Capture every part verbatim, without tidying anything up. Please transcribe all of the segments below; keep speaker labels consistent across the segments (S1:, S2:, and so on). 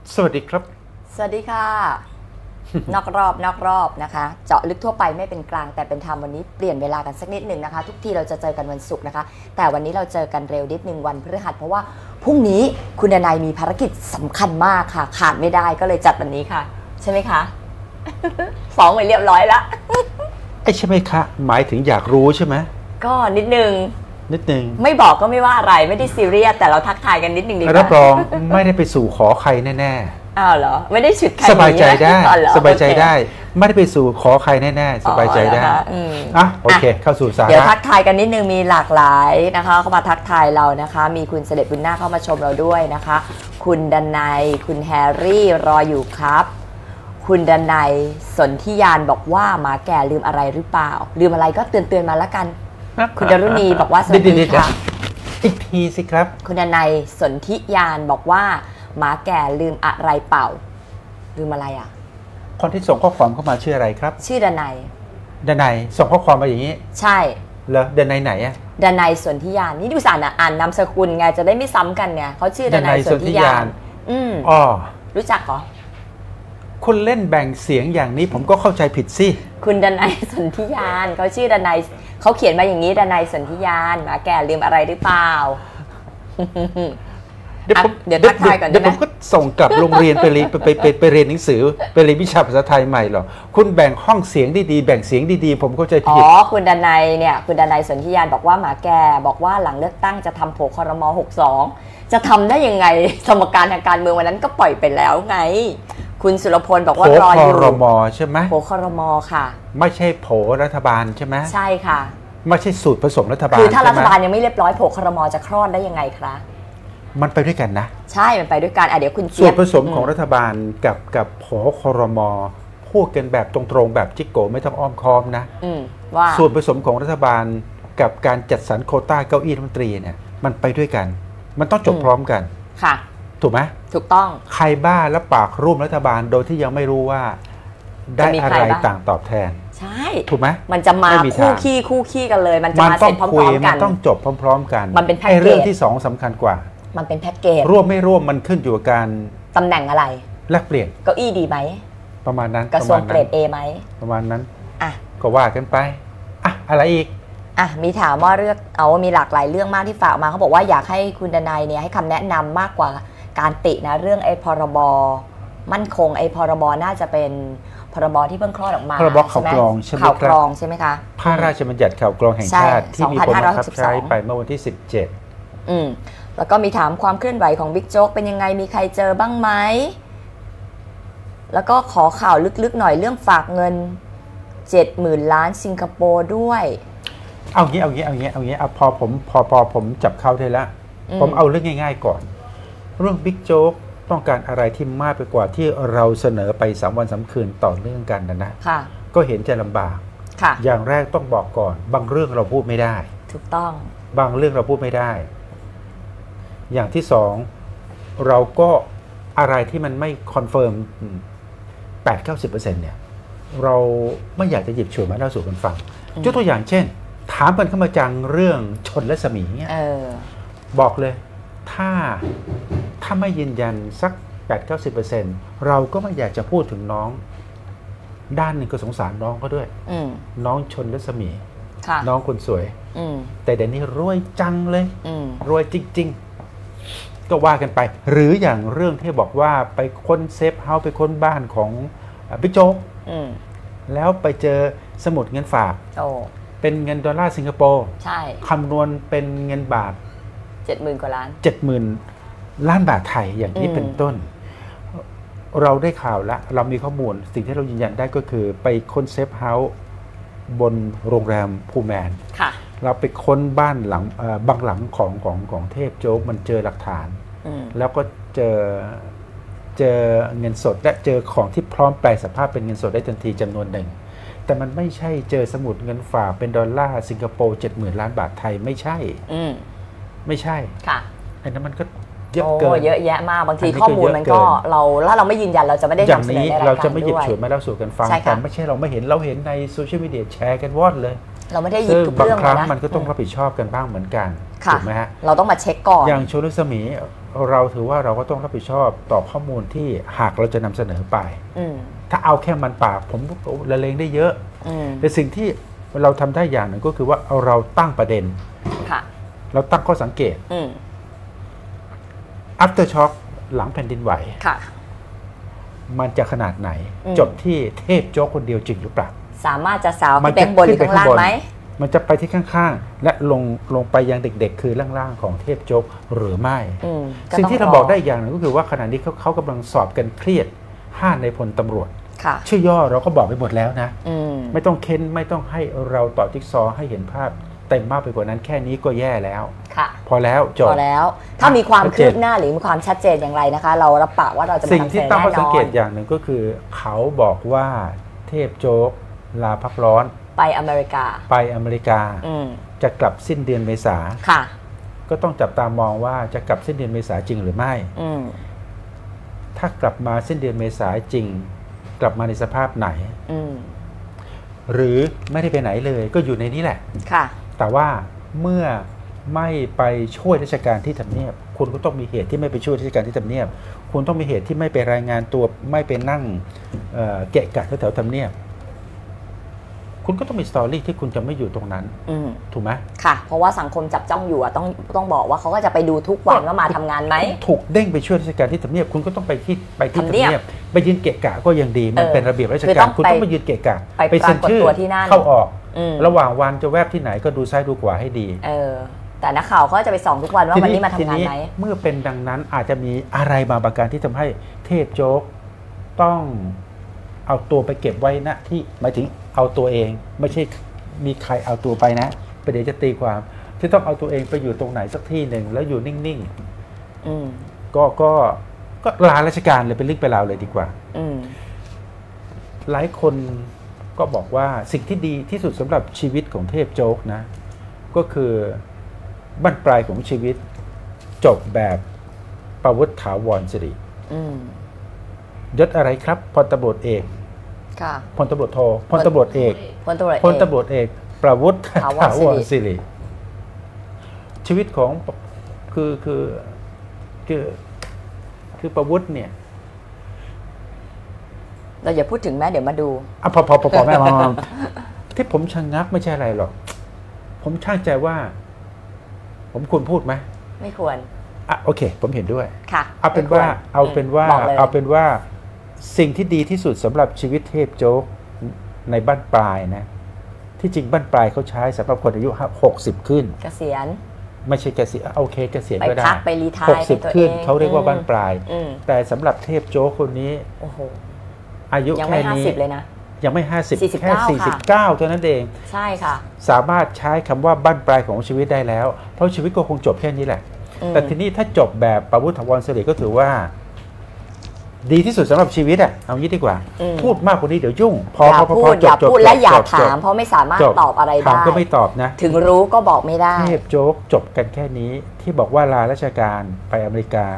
S1: สวัสดีครับ
S2: สวัสดีค่ะ นอกรอบนอกรอบนะคะเจาะลึกทั่วไปไม่เป็นกลางแต่เป็นธรรมวันนี้เปลี่ยนเวลากันสักนิดหนึ่งนะคะทุกทีเราจะเจอกันวันศุกร์นะคะแต่วันนี้เราเจอกันเร็วนิดหนึ่งวันพฤหัสเพราะว่าพรุ่งนี้คุณนายมีภารกิจสำคัญมากค่ะขาดไม่ได้ก็เลยจัดวันนี้ค่ะใช่ไหมคะ ฟ้องไปเรียบร้อยแล้ว
S1: ไอ้ใช่ไหมคะหมายถึงอยากรู้ใช่ไหม
S2: ก็นิดนึง
S1: นิดนึง
S2: ไม่บอกก็ไม่ว่าอะไรไม่ได้ซีเรียสแต่เราทักทายกันนิดนึงดีกว่า
S1: รับรองไม่ได้ไปสู่ขอใครแน่
S2: ๆอ้าวเหรอไม่ได้ฉุดใคร
S1: สบายใจได้สบายใจได้ไม่ได้ไปสู่ขอใครแน่ๆสบายใจได้อ่ะโอเคเข้าสู่สาระ
S2: เดี๋ยวทักทายกันนิดนึงมีหลากหลายนะคะเข้ามาทักทายเรานะคะมีคุณเสด็จบุญนาคเข้ามาชมเราด้วยนะคะคุณดันไนคุณแฮร์รี่รออยู่ครับคุณดันไนสนธิยานบอกว่าหมาแก่ลืมอะไรหรือเปล่าลืมอะไรก็เตือนเตือนมาแล้วกันคุณดารุณีบอกว่าสวัสดีค่ะ
S1: อีกทีสิครับ
S2: คุณดันไนสนธิยานบอกว่าหมาแก่ลืมอะไรเปล่าลืมอะไรอ่ะ
S1: คนที่ส่งข้อความเข้ามาชื่ออะไรครับ
S2: ชื่อดันไน
S1: ดันไนส่งข้อความมาอย่างนี้
S2: ใช่
S1: เหรอดันไนไหนอ่ะ
S2: ดันไนสนธิยานนี่ดูสารอ่านนามสกุลไงจะได้ไม่ซ้ำกันไงเขาชื่อดันไนสนธิยานอืม
S1: อ๋อ
S2: รู้จักเหรอ
S1: คุณเล่นแบ่งเสียงอย่างนี้ผมก็เข้าใจผิดสิ
S2: คุณดันไนสนธิยานเขาชื่อดันไนเขาเขียนมาอย่างนี้ดันไนสนธิยานหมาแก่ลืมอะไรหรือเปล่า
S1: เดี๋ยวผมเดี๋ยวทักทายก่อนเดี๋ยวผมก็ส่งกลับโรงเรียนไปเรียนไปไปไปเรียนหนังสือไปเรียนวิชาภาษาไทยใหม่หรอคุณแบ่งห้องเสียงดีๆแบ่งเสียงดีๆผมเข้าใจผิด
S2: อ๋อคุณดนัยเนี่ยคุณดนัยสนธิยานบอกว่าหมาแก่บอกว่าหลังเลือกตั้งจะทำโผล่ครม.หกสิบสองจะทำได้ยังไงสมการทางการเมืองวันนั้นก็ปล่อยไปแล้วไงคุณสุรพลบอกว่ารออยู่
S1: โผล่ครม.ใช่ไหม
S2: โผล่ครม.ค่ะ
S1: ไม่ใช่โผล่รัฐบาลใช่ไหม
S2: ใช่ค่ะ
S1: ไม่ใช่สูตรผสมรัฐบาล
S2: คือถ้ารัฐบาลยังไม่เรียบร้อยโผล่ครม.จะคลอดได้ยังไงครับ
S1: มันไปด้วยกันนะ
S2: ใช่มันไปด้วยกันอ่ะเดี๋ยวคุณ
S1: ส่วนผสมของรัฐบาลกับกับผอครม.พูดกันแบบตรงๆแบบจิกโกไม่ต้องอ้อมค้อมนะ
S2: ว่า
S1: ส่วนผสมของรัฐบาลกับการจัดสรรโควต้าเก้าอี้รัฐมนตรีเนี่ยมันไปด้วยกันมันต้องจบพร้อมกัน
S2: ค่ะ
S1: ถูกไหม
S2: ถูกต้อง
S1: ใครบ้าแล้วปากร่วมรัฐบาลโดยที่ยังไม่รู้ว่าได้อะไรต่างตอบแทน
S2: ใช่
S1: ถูกไหม
S2: มันจะมาคู่ขี้คู่ขี้กันเลยมันจะมาเสร็จพร้อมๆกัน
S1: มันต้องจบพร้อมๆกัน
S2: มันเป็นแพ็กเกจ
S1: เรื่องที่สองสำคัญกว่า
S2: มันเป็นแพ็กเกจ
S1: ร่วมไม่ร่วมมันขึ้นอยู่กับการ
S2: ตำแหน่งอะไร
S1: แลกเปลี่ยน
S2: เก้าอี้ดีไหม
S1: ประมาณนั้น
S2: กระทรวงเกรด เอ ไหม
S1: ประมาณนั้น
S2: อ่ะ
S1: ก็ว่ากันไปอ่ะอะไรอีก
S2: อ่ะมีถามว่าเรื่องเอาว่ามีหลากหลายเรื่องมากที่ฝากมาเขาบอกว่าอยากให้คุณดนัยเนี่ยให้คำแนะนำมากกว่าการตินะเรื่องไอ้พรบมั่นคงไอ้พรบน่าจะเป็นพรบที่เพิ่งคลอดออกมา
S1: พรบข่าวกรองใช่ไหม
S2: ข่าวกรองใช่ไหมคะ
S1: พระราชบัญญัติข่าวกรองแห่งชาติที่มีผลบังคับใช้ไปเมื่อวันที่สิบเจ็ด
S2: อืมแล้วก็มีถามความเคลื่อนไหวของบิ๊กโจ๊กเป็นยังไงมีใครเจอบ้างไหมแล้วก็ขอข่าวลึกๆหน่อยเรื่องฝากเงินเจ็ดหมื่นล้านสิงคโปร์ด้วย
S1: เอางี้เอางี้เอางี้เอางี้เอาพอผมพอพอผมจับเข้าได้แล้วผมเอาเรื่องง่ายๆก่อนเรื่องบิ๊กโจ๊กต้องการอะไรที่มากไปกว่าที่เราเสนอไปสามวันสามคืนต่อเนื่องกันนะนะก็เห็นใจลำบากอย่างแรกต้องบอกก่อนบางเรื่องเราพูดไม่ได้
S2: ถูกต้อง
S1: บางเรื่องเราพูดไม่ได้อย่างที่สองเราก็อะไรที่มันไม่คอนเฟิร์มแปดเก้าสิบเปอร์เซ็นต์เนี่ยเราไม่อยากจะหยิบฉวยมาเล่าสู่กันฟังยกตัวอย่างเช่นถามกันเข้ามาจังเรื่องชนและสมีเนี่ยบอกเลยถ้าถ้าไม่ยืนยันสัก แปดถึงเก้าสิบเปอร์เซ็นต์ เราก็ไม่อยากจะพูดถึงน้องด้านหนึ่งก็สงสารน้องเขาด้วยน้องชนและสมีน้องคนสวยแต่เดี๋ยวนี้รวยจังเลยรวยจริงๆก็ว่ากันไปหรืออย่างเรื่องที่บอกว่าไปค้นเซฟเฮาส์ไปค้นบ้านของบิ๊กโจ๊กแล้วไปเจอสมุดเงินฝากเป็นเงินดอลลาร์สิงคโปร์คำนวณเป็นเงินบาท
S2: เจ็ดหมื่นกว่าล้าน
S1: เจ็ดหมื่นล้านบาทไทยอย่างนี้เป็นต้นเราได้ข่าวแล้วเรามีข้อมูลสิ่งที่เรายืนยันได้ก็คือไปค้นเซฟเฮาส์บนโรงแรมพูแมนเราไปค้นบ้านหลังบางหลังของของของเทพโจ๊กมันเจอหลักฐานแล้วก็เจอเจอเงินสดและเจอของที่พร้อมแปลสภาพเป็นเงินสดได้ทันทีจำนวนหนึ่งแต่มันไม่ใช่เจอสมุดเงินฝากเป็นดอลลาร์สิงคโปร์เจ็ดหมื่นล้านบาทไทยไม่ใช่ไม่ใช่
S2: ค่ะ
S1: อันนั้นมันก็เยอะเกิน
S2: เยอะแยะมากบางทีข้อมูลมันก็เราถ้าเราไม่ยืนยันเราจะไม่ได้
S1: นำเสนอในรายการด้วยเราจะไม่หยิบฉวยมาเล่าสู่กันฟังแต่ไม่ใช่เราไม่เห็นเราเห็นในโซเชียลมีเดียแชร์กันวอดเลย
S2: เราไม่ได้หยิบทุกเรื่อง
S1: นะบางครั้งมันก็ต้องรับผิดชอบกันบ้างเหมือนกันถูกไหมฮะ
S2: เราต้องมาเช็คก่อน
S1: อย่างชลสมีเราถือว่าเราก็ต้องรับผิดชอบต่อข้อมูลที่หากเราจะนำเสนอไป
S2: อืม
S1: ถ้าเอาแค่มันปากผมละเลงได้เยอะ
S2: อืม
S1: แต่สิ่งที่เราทำได้อย่างหนึ่งก็คือว่าเอาเราตั้งประเด็น
S2: ค่ะ
S1: เราตั้งข้อสังเกต
S2: อืม
S1: after shock หลังแผ่นดินไหว
S2: ค่ะ
S1: มันจะขนาดไหน
S2: อืม
S1: จบที่เทพโจ๊กคนเดียวจริงหรือเปล่า
S2: สามารถจะสาว
S1: มั
S2: ขึ้นไปข้างบนหรือข้างล่างไหม
S1: มันจะไปที่ข้างๆ และลงลงไปยังเด็กๆ คือล่างๆของเทพโจ๊กหรือไม่
S2: อืมก็
S1: สิ่ง
S2: ต้
S1: ที่เราบอกได้อีกอย่างหนึงก็คือว่าขณะนี้เขาเขากำลังสอบกันเครียดห้าในพลตำรวจ
S2: ค่ะ
S1: ชื่อย่อเราก็บอกไปหมดแล้วนะ
S2: อืม
S1: ไม่ต้องเค้นไม่ต้องให้เราต่อจิ๊กซอว์ให้เห็นภาพเต็มมากไปกว่านั้นแค่นี้ก็แย่แล้ว
S2: ค่ะ
S1: พอแล้วจ
S2: พ
S1: บ
S2: อแล้ว ถ้ามีความ
S1: ชัดเจ
S2: คื
S1: น
S2: บหน้าหรือมีความชัดเจนอย่างไรนะคะ เรารับปากว่าเราจะมา
S1: สิ่ง
S2: นำเส
S1: ที่
S2: นอ
S1: ตั้ง
S2: แน่
S1: ข้อน สัง
S2: อ
S1: เก
S2: น
S1: ตอย่างหนึ่งก็คือ เขาบอกว่าเทพโจ๊กลาพักร้อน
S2: ไปอเมริกา
S1: ไปอเมริกา
S2: อืม
S1: จะกลับสิ้นเดือนเมษา
S2: ค่ะ
S1: ก็ต้องจับตามองว่าจะกลับสิ้นเดือนเมษาจริงหรือไม่
S2: อืม
S1: ถ้ากลับมาสิ้นเดือนเมษาจริง กลับมาในสภาพไหน
S2: อืม
S1: หรือไม่ได้ไปไหนเลยก็อยู่ในนี้แหละ
S2: ค่ะ
S1: แต่ว่าเมื่อไม่ไปช่วยราชการที่ทำเนียบ คุณก็ต้องมีเหตุที่ไม่ไปช่วยราชการที่ทำเนียบ คุณต้องมีเหตุที่ไม่ไปรายงานตัวไม่ไปนั่งเอ่อเกะกะแถวๆทำเนียบ คุณก็ต้องมีสตอรี่ที่คุณจะไม่อยู่ตรงนั้น
S2: อืม
S1: ถูกไหม
S2: ค่ะ เพราะว่าสังคมจับจ้องอยู่อะต้องต้องบอกว่าเขาก็จะไปดูทุกวันว่ามาทำงานไหม
S1: ถูกเด้งไปช่วยราชการที่ทำเนียบ คุณก็ต้องไปที่ไปที่
S2: ทำ
S1: ทำ
S2: เนียบ
S1: เนียบไปยืนเกะกะก็ยังดีมัน
S2: เออ
S1: เป็นระเบียบราช
S2: คือ
S1: การ
S2: ต้อง
S1: คุณ
S2: ไป
S1: ต้องไปยืนเกะกะ
S2: ไป
S1: เซ็นชื่อ
S2: ปรากฏตัวที่นั่น
S1: เข้าออก
S2: อืม
S1: ระหว่างวันจะแวบที่ไหนก็ดูซ้ายดูขวาให้ดี
S2: เออ แต่นักข่าวเขาจะไปส่องทุกวันว่าวันนี้มาทำงานไหม
S1: เมื่อเป็นดังนั้นอาจจะมีอะไรมาประการที่ทำให้เทพโจ๊กต้องเอาตัวไปเก็บไว้นะที่หมายถึงเอาตัวเองไม่ใช่มีใครเอาตัวไปนะประเดี๋ยวจะตีความที่ต้องเอาตัวเองไปอยู่ตรงไหนสักที่หนึ่งแล้วอยู่นิ่ง
S2: อืม
S1: ๆก็ก็ก็ลาราชการเลยเป็นเรื่องเป็นราวเลยดีกว่า
S2: อืม
S1: หลายคนก็บอกว่าสิ่งที่ดีที่สุดสำหรับชีวิตของเทพโจ๊กนะก็คือบั้นปลายของชีวิตจบแบบประวุฒิถาวรสิริ
S2: อืม
S1: ยศอะไรครับพลตำรวจเอก
S2: ค่ะ
S1: พลตำรวจโทพลตำรวจเอก
S2: พลตำรวจ
S1: พล
S2: เอก
S1: ตำรวจเอกประวุฒิ
S2: ถาวร
S1: ถาวรสิริชีวิตของคือคือคือคือประวุฒิเนี่ย
S2: เราอย่าพูดถึงแม่เดี๋ยวมาดู
S1: อ่ะพอพอพอพอแม่มามาที่ผมชะงักไม่ใช่อะไรหรอกผมช่างใจว่า ผมควรพูดไหม
S2: ไม่ควร
S1: อ่ะโอเค ผมเห็นด้วย
S2: ค่ะ
S1: เอาเป็นว่า
S2: ไม่ควร
S1: เอาเป็นว่า
S2: บอกลย
S1: เอาเป็นว่าสิ่งที่ดีที่สุดสำหรับชีวิตเทพโจ๊กในบ้านปลายนะที่จริงบ้านปลายเขาใช้สำหรับคนอายุหกสิบขึ้น
S2: เกษียณ
S1: ไม่ใช่เกษียณโอเคเกษียณ
S2: ไป
S1: ก็ได้
S2: พักไปรีไท
S1: หก
S2: ร์
S1: สิบ
S2: ให้ตัว
S1: ขึ้น
S2: อง
S1: เขาเรียกว่าบ้านปลาย
S2: อืม
S1: แต่สำหรับเทพโจ๊กคนนี้
S2: โอ้โห
S1: อายุ
S2: ยัง
S1: แค่
S2: ไม่ห้า
S1: นี้
S2: สิบเลยนะ
S1: ยังไม่ห้าสิบ
S2: สี่สิบ
S1: แค่
S2: เก้า
S1: สี่สิบ
S2: ค่ะ
S1: เก้าเท่านั้นเอง
S2: ใช่ค่ะ
S1: สามารถใช้คำว่าบ้านปลายของชีวิตได้แล้ว เพราะชีวิตก็คงจบแค่นี้แหละ
S2: อืม
S1: แต่ทีนี้ถ้าจบแบบประวุฒิถาวรสิริก็ถือว่า ดีที่สุดสำหรับชีวิตอะเอางี้ดีกว่า
S2: อืม
S1: พูดมากกว่านี้เดี๋ยวยุ่ง พอ
S2: อย่า
S1: พอพอ
S2: พู
S1: พอ
S2: ด
S1: จ
S2: อย่า
S1: บจบ
S2: พูดและอย่า
S1: จบจ
S2: ถาม
S1: บ
S2: เพราะไม่สามารถ
S1: จบ
S2: ตอบอะไร
S1: ถาม
S2: ได้
S1: ก็ไม่ตอบนะ
S2: ถึงรู้ก็บอกไม่ได้
S1: เทพโจ๊กจบกันแค่นี้ที่บอกว่าลาราชการไปอเมริกา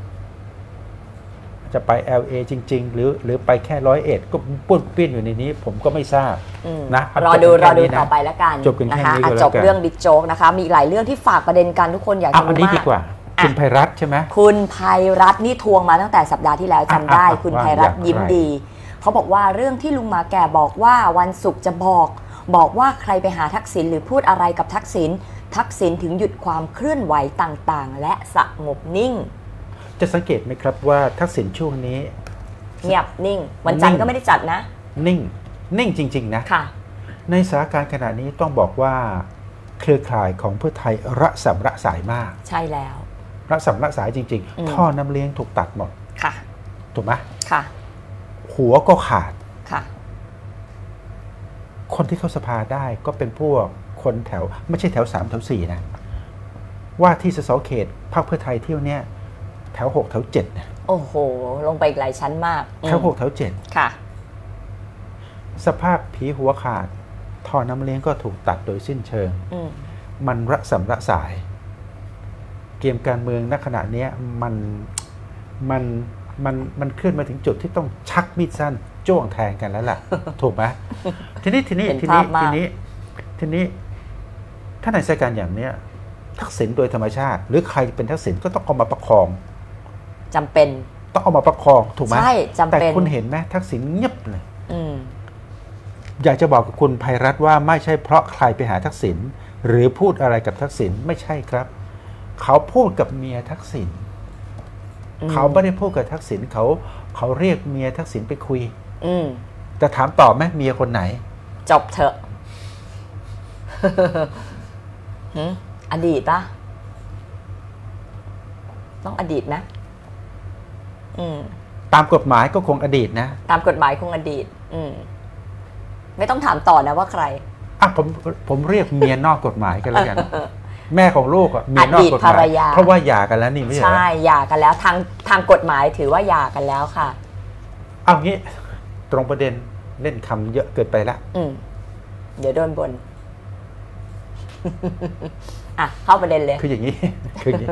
S1: จะไป แอล เอ จริง ๆ หรือหรือไปแค่ร้อยเอ็ดก็ปุ้นเปี้ยนอยู่ในนี้ ผมก็ไม่ทราบ
S2: อืม
S1: นะ
S2: รอดู
S1: จบ
S2: ร
S1: กั
S2: อน
S1: แค่
S2: ดู
S1: นี้นะ
S2: ต่อไปแล้วกัน
S1: จบกันแค่
S2: นะคะ
S1: นี้ก็
S2: อ่ะ
S1: แล้วกัน
S2: จบเรื่องบิ๊กโจ๊กนะคะ มีอีกหลายเรื่องที่ฝากประเด็นกันทุกคนอยาก
S1: เอา
S2: จะ
S1: อัน
S2: รู้
S1: นี้
S2: มา
S1: ดี
S2: ก
S1: กว่า
S2: อ่ะ
S1: คุณไพรัตน์ใช่ไหม
S2: คุณไพรัตน์นี่ทวงมาตั้งแต่สัปดาห์ที่แล้วจำได้
S1: อ่ะอ่ะ
S2: คุณ
S1: ว่า
S2: ไพรัตน์
S1: อย่างไร
S2: ยิ้มดี เขาบอกว่าเรื่องที่ลุงมาแก่บอกว่าวันศุกร์จะบอก บอกว่าใครไปหาทักษิณหรือพูดอะไรกับทักษิณทักษิณถึงหยุดความเคลื่อนไหวต่างๆ และสงบนิ่ง
S1: จะสังเกตไหมครับว่าทักษิณช่วงนี้
S2: เงียบนิ่ง วันจันทร์ก็ไม่ได้จัดนะ
S1: นิ่ง นิ่งจริง ๆ นะ
S2: ค่ะ
S1: ในสถานการณ์ขณะนี้ต้องบอกว่าเครือข่ายของเพื่อไทยระสำระสายมาก
S2: ใช่แล้ว
S1: ระสำระสายจริง
S2: อืม
S1: ๆ ท่อน้ำเลี้ยงถูกตัดหมด
S2: ค่ะ
S1: ถูกไหม
S2: ค่ะ
S1: หัวก็ขาด
S2: ค่ะ
S1: คนที่เข้าสภาได้ก็เป็นพวกคนแถว ไม่ใช่แถวสามแถวสี่นะ ว่าที่สสเขตพรรคเพื่อไทยเที่ยวเนี้ยแถวหกแถวเจ็ดนะ
S2: โอ้โห ลงไปอีกหลายชั้นมาก
S1: แถวหกแถวเจ็ด
S2: ค่ะ
S1: สภาพผีหัวขาดท่อน้ำเลี้ยงก็ถูกตัดโดยสิ้นเชิง
S2: อืม
S1: มันระสำระสาย เกมการเมืองณขณะเนี้ยมันมันมันมันเคลื่อนมาถึงจุดที่ต้องชักมีดสั้นจ้วงแทงกันแล้วล่ะ ถูกไหมทีนี้ทีนี้
S2: เห็น
S1: ทีนี้
S2: ภาพมาก
S1: ทีนี้ทีนี้ถ้าในสถานการณ์อย่างเนี้ยทักษิณโดยธรรมชาติ หรือใครเป็นทักษิณก็ต้องเอามาประคอง
S2: จำเป็น
S1: ต้องเอามาประคองถูกไหม
S2: ใช่จำเป็น
S1: แต่คุณเห็นไหมทักษิณเงียบเลย
S2: อืม
S1: อยากจะบอกกับคุณภัยรัตน์ว่าไม่ใช่เพราะใครไปหาทักษิณหรือพูดอะไรกับทักษิณไม่ใช่ครับเขาพูดกับเมียทักษิณเขาไม่ได้พูดกับทักษิณเขาเขาเรียกเมียทักษิณไปคุย
S2: อืม
S1: จะถามตอบไหมเมียคนไหน
S2: จบเถอะ อดีตปะต้องอดีตนะอืม
S1: ตามกฎหมายก็คงอดีตนะ
S2: ตามกฎหมายคงอดีตอืมไม่ต้องถามต่อนะว่าใคร
S1: อ่ะผมผมเรียกเมียนอกกฎหมายกันแล้วกัน แม่ของลูกอ่ะเมียนอกกฎหมายเพราะว่าหย่ากันแล้วนี่ไม่ใช่
S2: ใช่หย่ากันแล้วทางทางกฎหมายถือว่าหย่ากันแล้วค่ะ
S1: เอางี้ตรงประเด็นเล่นคำเยอะเกินไปละ
S2: อืมเดี๋ยวโดนบนอ่ะเข้าประเด็นเลย
S1: คืออย่างนี้คืออย่างนี้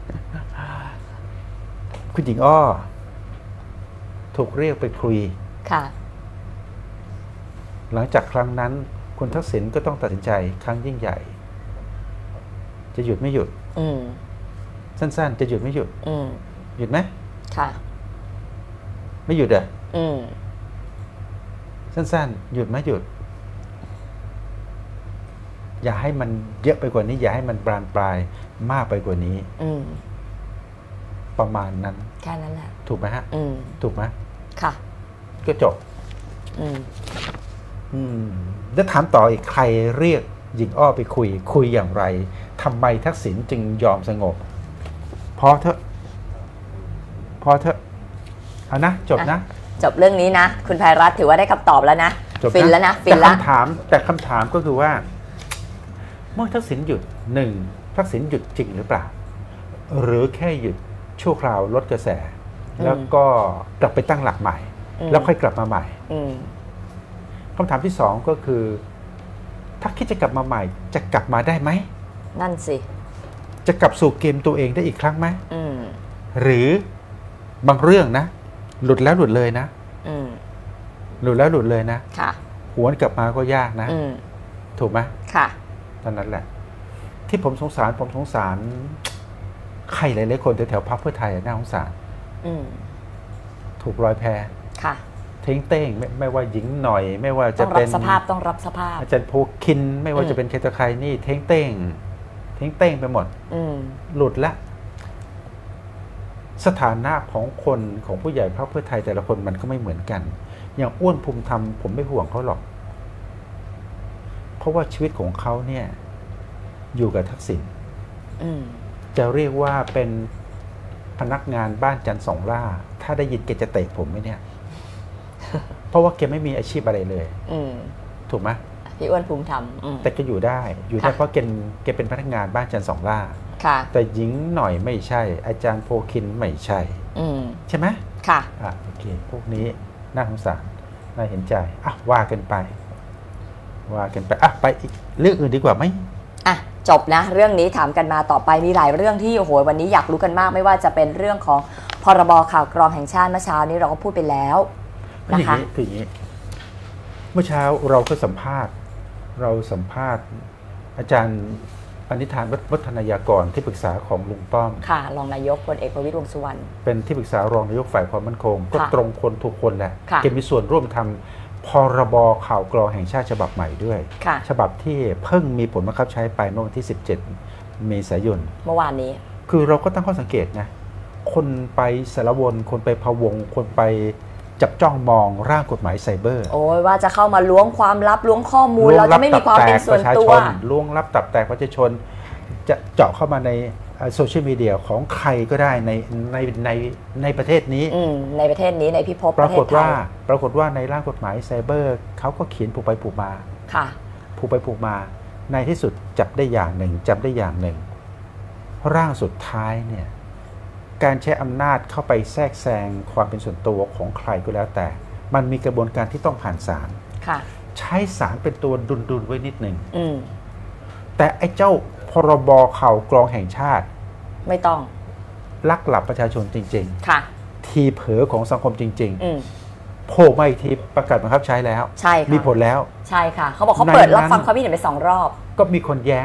S1: คุณหญิงอ้อถูกเรียกไปคุย
S2: ค่ะ
S1: หลังจากครั้งนั้นคุณทักษิณก็ต้องตัดสินใจครั้งยิ่งใหญ่จะหยุดไม่หยุด
S2: อืม
S1: สั้นๆจะหยุดไม่หยุด
S2: อืม
S1: หยุดไหม
S2: ค่ะ
S1: ไม่หยุดอ่ะ
S2: อืม
S1: สั้นๆหยุดไหมหยุดอย่าให้มันเยอะไปกว่านี้อย่าให้มันบานปลายมากไปกว่านี้
S2: อืม
S1: ประมาณนั้น
S2: แค่นั้นแหละ
S1: ถูกไหมฮะ
S2: อืม
S1: ถูกไหม
S2: ค่ะ
S1: ก็จบ
S2: อืม
S1: อืมแล้วถามต่ออีกใครเรียกหญิงอ้อไปคุยคุยอย่างไรทำไมทักษิณจึงยอมสงบพอเถอะพอเถอะเอานะจบนะ
S2: จบเรื่องนี้นะคุณภัยรัตน์ถือว่าได้คำตอบแล้วนะฟินแล้วนะฟินแล้ว
S1: แต่คำถามแต่คำถามก็คือว่าเมื่อทักษิณหยุดหนึ่งทักษิณหยุดจริงหรือเปล่าหรือแค่หยุดชั่วคราวลดกระแสแล้วก็กลับไปตั้งหลักใหม่แล้วค่อยกลับมาใหม่คำถามที่สองก็คือถ้าคิดจะกลับมาใหม่จะกลับมาได้ไหม
S2: นั่นสิ
S1: จะกลับสู่เกมตัวเองได้อีกครั้งไหมหรือบางเรื่องนะหลุดแล้วหลุดเลยนะหลุดแล้วหลุดเลยนะหวนกลับมาก็ยากนะถูกไหม
S2: ค่ะ
S1: ตอนนั้นแหละที่ผมสงสารผมสงสารใครหลายๆคนแถวๆพรรคเพื่อไทยน่าสงสารถูกรอยแพ
S2: ค่ะ
S1: ทิ้งเต้งไม่ไม่ว่าหญิงหน่อยไม่ว่าจะเป็น
S2: สภาพต้องรับสภาพ
S1: อาจารย์โพคินไม่ว่าจะเป็นใครต่อใครนี่ทิ้งเต้งทิ้งเต้งไปหมดหลุดละสถานะของคนของผู้ใหญ่พรรคเพื่อไทยแต่ละคนมันก็ไม่เหมือนกันอย่างอ้วนภูมิธรรมผมไม่ห่วงเขาหรอกเพราะว่าชีวิตของเขาเนี่ยอยู่กับทักษิณจะเรียกว่าเป็นพนักงานบ้านจันทร์สองล่าถ้าได้ยินแกจะเตะผมไหมเนี่ยเพราะว่าแกไม่มีอาชีพอะไรเลยถูกไหม
S2: พี่อ้วนภูมิธรรม
S1: แต่แกอยู่ได้อยู่ได้เพราะแกแกเป็นพนักงานบ้านจันทร์สองล่าแต่หญิงหน่อยไม่ใช่อาจารย์โพคินไม่ใช่ใช่ไหม
S2: ค่ะ
S1: อ่ะโอเคพวกนี้น่าสงสารน่าเห็นใจอ่ะว่ากันไปว่ากันไปอ่ะไปอีกเรื่องอื่นดีกว่าไหม
S2: อ่ะจบนะเรื่องนี้ถามกันมาต่อไปมีหลายเรื่องที่โอ้โหวันนี้อยากรู้กันมากไม่ว่าจะเป็นเรื่องของพรบข่าวกรองแห่งชาติเมื่อเช้านี้เราก็พูดไปแล้วนะคะ
S1: คืออย่างนี้เมื่อเช้าเราก็สัมภาษณ์เราสัมภาษณ์อาจารย์ปณิธานวัฒนายากรที่ปรึกษาของลุงป้อม
S2: ค่ะรองนายกพลเอกประวิตรวงษ์สุวรรณ
S1: เป็นที่ปรึกษารองนายกฝ่ายความมั่นคงก็ตรงคนถูกคนแหละเก็บมีส่วนร่วมทำพรบข่าวกรองแห่งชาติฉบับใหม่ด้วยฉบับที่เพิ่งมีผลบังคับใช้ไปเมื่อวันที่สิบเจ็ดเมษายน
S2: เมื่อวานนี้
S1: คือเราก็ตั้งข้อสังเกตนะคนไปสารวนคนไปพะวงคนไปจับจ้องมองร่างกฎหมายไซเบอร์
S2: โอ้ยว่าจะเข้ามาล้วงความลับล้วงข้อมูลเราจะไม่มีความเป็นส่วนตัว
S1: ล้วงลับตับแตกประชาชนจะเจาะเข้ามาในโซเชียลมีเดียของใครก็ได้ในในในในประเทศนี้
S2: ในประเทศนี้ในพิภพ
S1: ปรากฏว่าปรากฏว่าในร่างกฎหมายไซเบอร์เขาก็เขียนผูกไปผูกมา
S2: ค่ะ
S1: ผูกไปผูกมาในที่สุดจับได้อย่างหนึ่งจับได้อย่างหนึ่งร่างสุดท้ายเนี่ยการใช้อำนาจเข้าไปแทรกแซงความเป็นส่วนตัวของใครก็แล้วแต่มันมีกระบวนการที่ต้องผ่านศาลใช้ศาลเป็นตัวดุลดุลไว้นิดหนึ่งแต่ไอ้เจ้าพรบข่าวกรองแห่งชาติ
S2: ไม่ต้อง
S1: ลักหลับประชาชนจริง
S2: ๆค่ะ
S1: ทีเผลอของสังคมจริงๆโผล่มาอีกทีประกาศบังคับใช้แล้ว
S2: ใช่ค่ะ
S1: มีผลแล้ว
S2: ใช่ค่ะเขาบอกเขาเปิดรับฟังความคิดเห็นไปสองรอบ
S1: ก็มีคนแย้ง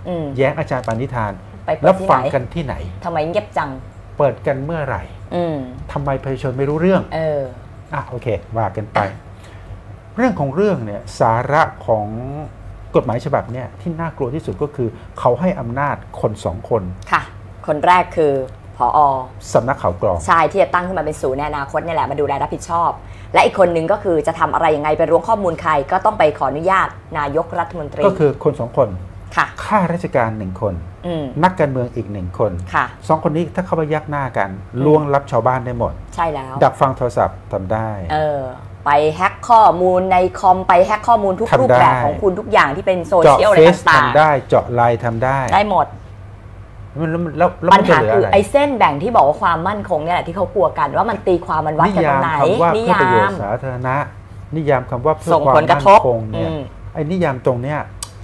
S1: แย้งอาจารย์ปณิธาน
S2: ไปเปิ
S1: แล้
S2: ด
S1: ว
S2: ที่
S1: ฟัง
S2: ไหน
S1: กันที่ไหน
S2: ทำไมเงียบจัง
S1: เปิดกันเมื่อไหร่
S2: อืม
S1: ทำไมประชาชนไม่รู้เรื่อง
S2: เออ
S1: อ่ะโอเคว่ากันไป เรื่องของเรื่องเนี่ยสาระของกฎหมายฉบับเนี่ยที่น่ากลัวที่สุดก็คือเขาให้อำนาจคนสองคน
S2: ค่ะ คนแรกคือผอ.
S1: สำนักข่าวกรอง
S2: ใช่ที่จะตั้งขึ้นมาเป็นศูนย์ในอนาคตนี่แหละมาดูแลรับผิดชอบ และอีกคนนึงก็คือจะทำอะไรยังไงไปล้วงข้อมูลใครก็ต้องไปขออนุญาตนายกรัฐมนตรี
S1: ก็คือคนสองคน
S2: ค่ะ
S1: ข้าราชการหนึ่งคน
S2: อืม
S1: นักการเมืองอีกหนึ่งคน
S2: ค่ะ
S1: สองคนนี้ถ้าเขาไปยักหน้ากันล่วงลับชาวบ้านได้หมด
S2: ใช่แล้ว
S1: ดักฟังโทรศัพท์ทำได้
S2: เออไปแฮ็กข้อมูลในคอมไปแฮ็กข้อมูลทุก
S1: ทำได้
S2: รูปแบบของคุณทุกอย่างที่เป็นโซ
S1: เจาะ
S2: เชียลอะไร
S1: เฟซ
S2: ต่าง
S1: ทำได้เจาะไลน์ทำได้
S2: ๆได้หมด
S1: แล้วแล้วแล้ว
S2: ปั
S1: มั
S2: ญ
S1: นจะ
S2: หา
S1: เหลือ
S2: คือ
S1: อะไร
S2: ไอ้เส้นแบ่งที่บอกว่าความมั่นคงเนี่ยแหละที่เขากลัวกันว่ามันตีความมันวัด
S1: นิ
S2: กันตร
S1: ยาง ม
S2: ไหน
S1: คำว่า
S2: นิ
S1: เพื่อประโย
S2: ยา
S1: ช
S2: ม
S1: น์สาธารณะนิยามคำว่าเพื่อ
S2: ส่ง
S1: ความ
S2: ผลกระ
S1: มั่
S2: ท
S1: น
S2: บ
S1: คงเนี่ย
S2: อืม
S1: ไอ้นิยามตรงเนี้ย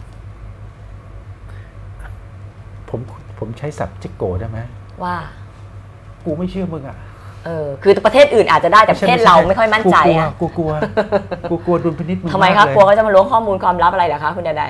S1: ผมผมใช้ศัพท์จิกโกได้ไหม
S2: ว่า
S1: กูไม่เชื่อมึงอ่ะ
S2: เออคือประเทศอื่นอาจจะได้แต่ประเทศเราไม่ค่อยมั่นใจอะ
S1: กูกลัวกูกลัวกูกลัวดุลพินิจมึง
S2: ทำไมคะ
S1: ากเลย
S2: กลัวเขาจะมาล้วงข้อมูลความลับอะไรเหรอคะคุณใด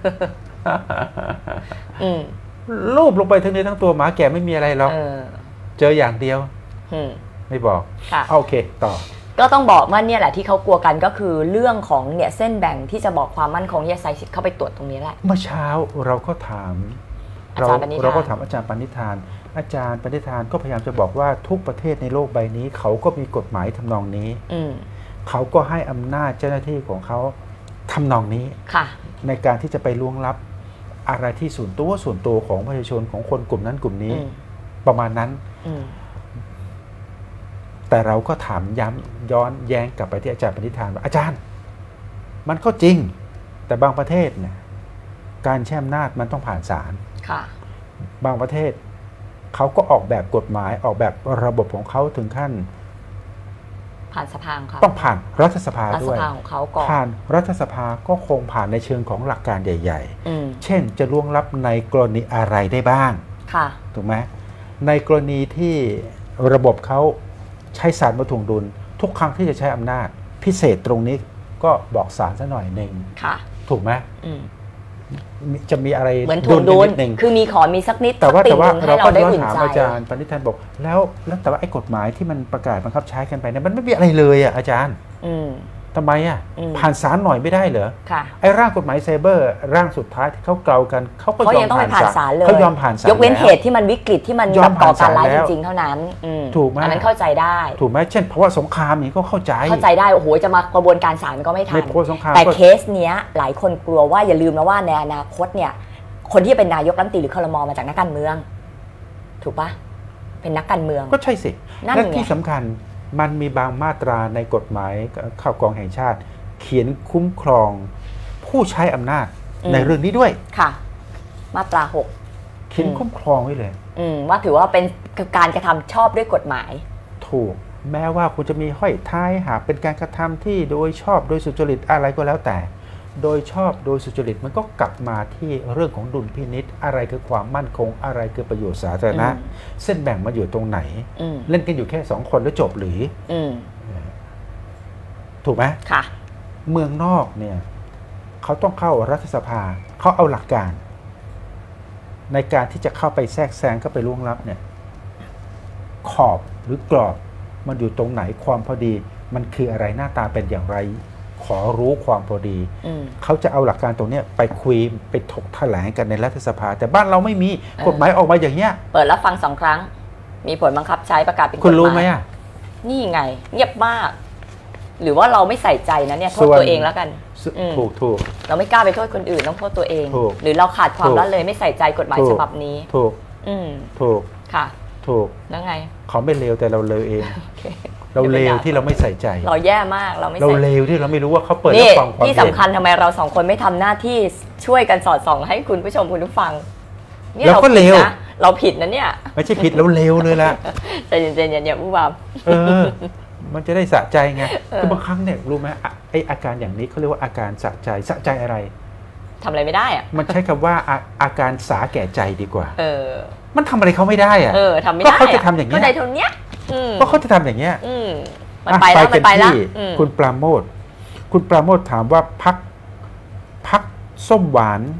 S2: ๆอืม
S1: รูปลงไปทั้งเนื้อทั้งตัวหมาแก่ไม่มีอะไรหรอก
S2: เออ
S1: เจออย่างเดียว
S2: อืม
S1: ไม่บอก
S2: ค่ะ
S1: เอาโอเคต่อ
S2: ก็ต้องบอกว่าเนี่ยแหละที่เขากลัวกันก็คือเรื่องของเนี่ยเส้นแบ่งที่จะบอกความมั่นคงที่จะใส่สิทธิ์เข้าไปตรวจตรงนี้แหละ
S1: เมื่อเช้าเราก็ถาม
S2: อา
S1: เรา
S2: จารย์ปณิธาน
S1: เราก็ถามอาจารย์ปณิธาน อาจารย์ปณิธานก็พยายามจะบอกว่าทุกประเทศในโลกใบนี้ เขาก็มีกฎหมายทำนองนี้
S2: อืม
S1: เขาก็ให้อำนาจเจ้าหน้าที่ของเขาทำนองนี้
S2: ค่ะ
S1: ในการที่จะไปล่วงลับอะไรที่ส่วนตัวส่วนตัวของประชาชนของคนกลุ่มนั้นกลุ่มนี้
S2: อืม
S1: ประมาณนั้น
S2: อืม
S1: แต่เราก็ถามย้ำย้อนแย้งกลับไปที่อาจารย์ปณิธานว่าอาจารย์ มันก็จริง แต่บางประเทศเนี่ยการแช่อำนาจมันต้องผ่านศาล
S2: ค่ะ
S1: บางประเทศเขาก็ออกแบบกฎหมายออกแบบระบบของเขาถึงขั้น
S2: ผ่านสภาของเขา
S1: ต้องผ่านรัฐสภา
S2: รัฐ
S1: ด้
S2: ส
S1: วย
S2: ภาของเขาก่อน
S1: ผ่านรัฐสภาก็คงผ่านในเชิงของหลักการใหญ่
S2: อืม
S1: ๆ เช่นจะล่วงลับในกรณีอะไรได้บ้าง
S2: ค่ะ
S1: ถูกไหมในกรณีที่ระบบเขาใช้ศาลมาถ่วงดุลทุกครั้งที่จะใช้อำนาจพิเศษตรงนี้ก็บอกศาลซะหน่อยหนึ่ง
S2: ค่ะ
S1: ถูกไหม
S2: อืม
S1: จะมีอะไร
S2: เหมือนถ่วงดุล
S1: นิดหนึ่ง
S2: คือมีขอมีสักนิด
S1: แต่ว่า
S2: สักติ่
S1: แต่
S2: ง
S1: ว่า
S2: หนึ่ง
S1: เรา
S2: ให้
S1: ก็
S2: เราได้
S1: ย้อน
S2: อุ่น
S1: ถาม
S2: ใจ
S1: อาจารย์ปณิธานบอกแล้วแล้วแต่ว่าไอ้กฎหมายที่มันประกาศบังคับใช้กันไปเนี่ยมันไม่มีอะไรเลยอ่ะอาจารย์
S2: อืม
S1: ทำไมอ่ะ
S2: อืม
S1: ผ่านศาลหน่อยไม่ได้เหรอ
S2: ค่ะ
S1: ไอ้ร่างกฎหมายไซเบอร์ร่างสุดท้ายที่เขาเกลากันเขาก็
S2: เขา
S1: ยอ
S2: ยั
S1: ม
S2: งต้องไป
S1: ผ่าน
S2: ผ่านศา
S1: ศา
S2: ล
S1: ล
S2: เลย
S1: เขายอมผ่านศาล
S2: ยกเว้น
S1: แล้ว
S2: เหตุที่มันวิกฤตที่มัน
S1: ยอม
S2: แบบก่อการร้าย
S1: ผ่านศาลแล้ว
S2: จริงๆเท่านั้นอืม
S1: ถูกไหม
S2: อันนั้นเข้าใจได้
S1: ถูกไหมเช่นเพราะว่าสงครามนี่ก็เข้าใจ
S2: เข้าใจได้โอ้โหจะมากระบวนการศาลก็ไม่ทั
S1: ใน
S2: น
S1: เพราะสงคราม
S2: แต่
S1: ก็
S2: เคสเนี้ยหลายคนกลัวว่าอย่าลืมนะว่าในอนาคตเนี่ย คนที่จะเป็นนายกรัฐมนตรีหรือครม.มาจากนักการเมือง ถูกปะเป็นนักการเมือง
S1: ก็ใช่สิ
S2: นั่น
S1: และ
S2: ไง
S1: ที่สำคัญมันมีบางมาตราในกฎหมายข้าวกองแห่งชาติ เขียนคุ้มครองผู้ใช้อำนาจในเรื่องนี้ด้วย
S2: ค่ะ มาตราหก
S1: เขียนคุ้มครองไว้เลย
S2: อืมว่าถือว่าเป็นการกระทำชอบด้วยกฎหมาย
S1: ถูกแม้ว่าคุณจะมีห้อยท้ายหากเป็นการกระทำที่โดยชอบโดยสุจริตอะไรก็แล้วแต่ โดยชอบโดยสุจริตมันก็กลับมาที่เรื่องของดุลพินิษอะไรคือความมั่นคงอะไรคือประโยชน์สาธารณะ
S2: อืม
S1: เส้นแบ่งมาอยู่ตรงไหน
S2: อืม
S1: เล่นกันอยู่แค่สองคนแล้วจบหรือ
S2: อืม
S1: ถูกไหม
S2: ค่ะ
S1: เมืองนอกเนี่ยเขาต้องเข้ารัฐสภาเขาเอาหลักการ ในการที่จะเข้าไปแทรกแซงเข้าไปล่วงลับเนี่ยขอบหรือกรอบมันอยู่ตรงไหนความพอดี มันคืออะไรหน้าตาเป็นอย่างไร ขอรู้ความพอดี
S2: อืม
S1: เขาจะเอาหลักการตรงเนี้ยไปคุยไปถกแถลงกันในรัฐสภา แต่บ้านเราไม่มี
S2: เออ
S1: กฎหมายออกมาอย่างเงี้ย
S2: เปิดรับฟังสองครั้ง มีผลบังคับใช้ประกาศเป็นกฎหมาย
S1: คุณรู้ไหมอ่ะ
S2: นี่ไง เงียบมาก หรือว่าเราไม่ใส่ใจนะเนี่ยโทษ
S1: ส่วน
S2: ตัวเองแล้วกัน อืม
S1: ถูกถูก
S2: เราไม่กล้าไปโทษคนอื่นต้องโทษตัวเอง
S1: ถูก
S2: หรือเราขาดความ
S1: ถูก
S2: ละเลยไม่ใส่ใจกฎหมาย
S1: ถูก
S2: ฉบับนี้
S1: ถูก
S2: อืม
S1: ถูก
S2: ค่ะ
S1: ถูก
S2: แล้วไง
S1: เขาไม่เลวแต่เราเลวเอง
S2: โอเค
S1: เราเลวที่เราไม่ใส่ใจ
S2: เราแย่มากเราไม่
S1: เรา
S2: ใส่
S1: เลวที่เราไม่รู้ว่าเขาเปิด
S2: นี่
S1: รับฟังความ
S2: ที่
S1: เห็น
S2: สำคัญทำไมเราสองคนไม่ทำหน้าที่ช่วยกันสอดส่องให้คุณผู้ชมคุณผู้ฟังนี่
S1: เราก็เลว
S2: ผิดนะเราผิดนะเนี่ย
S1: ไม่ใช่ผิดเราเลวเลยละ
S2: ใจเย็นๆอย่าผู้บ่าว
S1: เออ มันจะได้สะใจไงคือบางครั้งเนี่ยรู้ไหมอ่ะไออาการอย่างนี้เขาเรียกว่าอาการสะใจสะใจอะไร
S2: ทำอะไรไม่ได้อะ
S1: มันใช้คำว่าอาอาการสาแก่ใจดีกว่า
S2: เออ
S1: มันทำอะไรเขาไม่ได้อะ
S2: เออทำไม่ได้
S1: ก็เขาจะทำอย่างเงี้ย
S2: ก็ได้เท่านี้อืม
S1: ก็เขาจะทำอย่างเงี้ย
S2: อืมมันไปแล้ว
S1: อ่ะ
S2: มันไปแล้ว
S1: ที่
S2: อืม
S1: คุณปราโมทย์คุณปราโมทย์ถามว่าพักพักส้มหวาน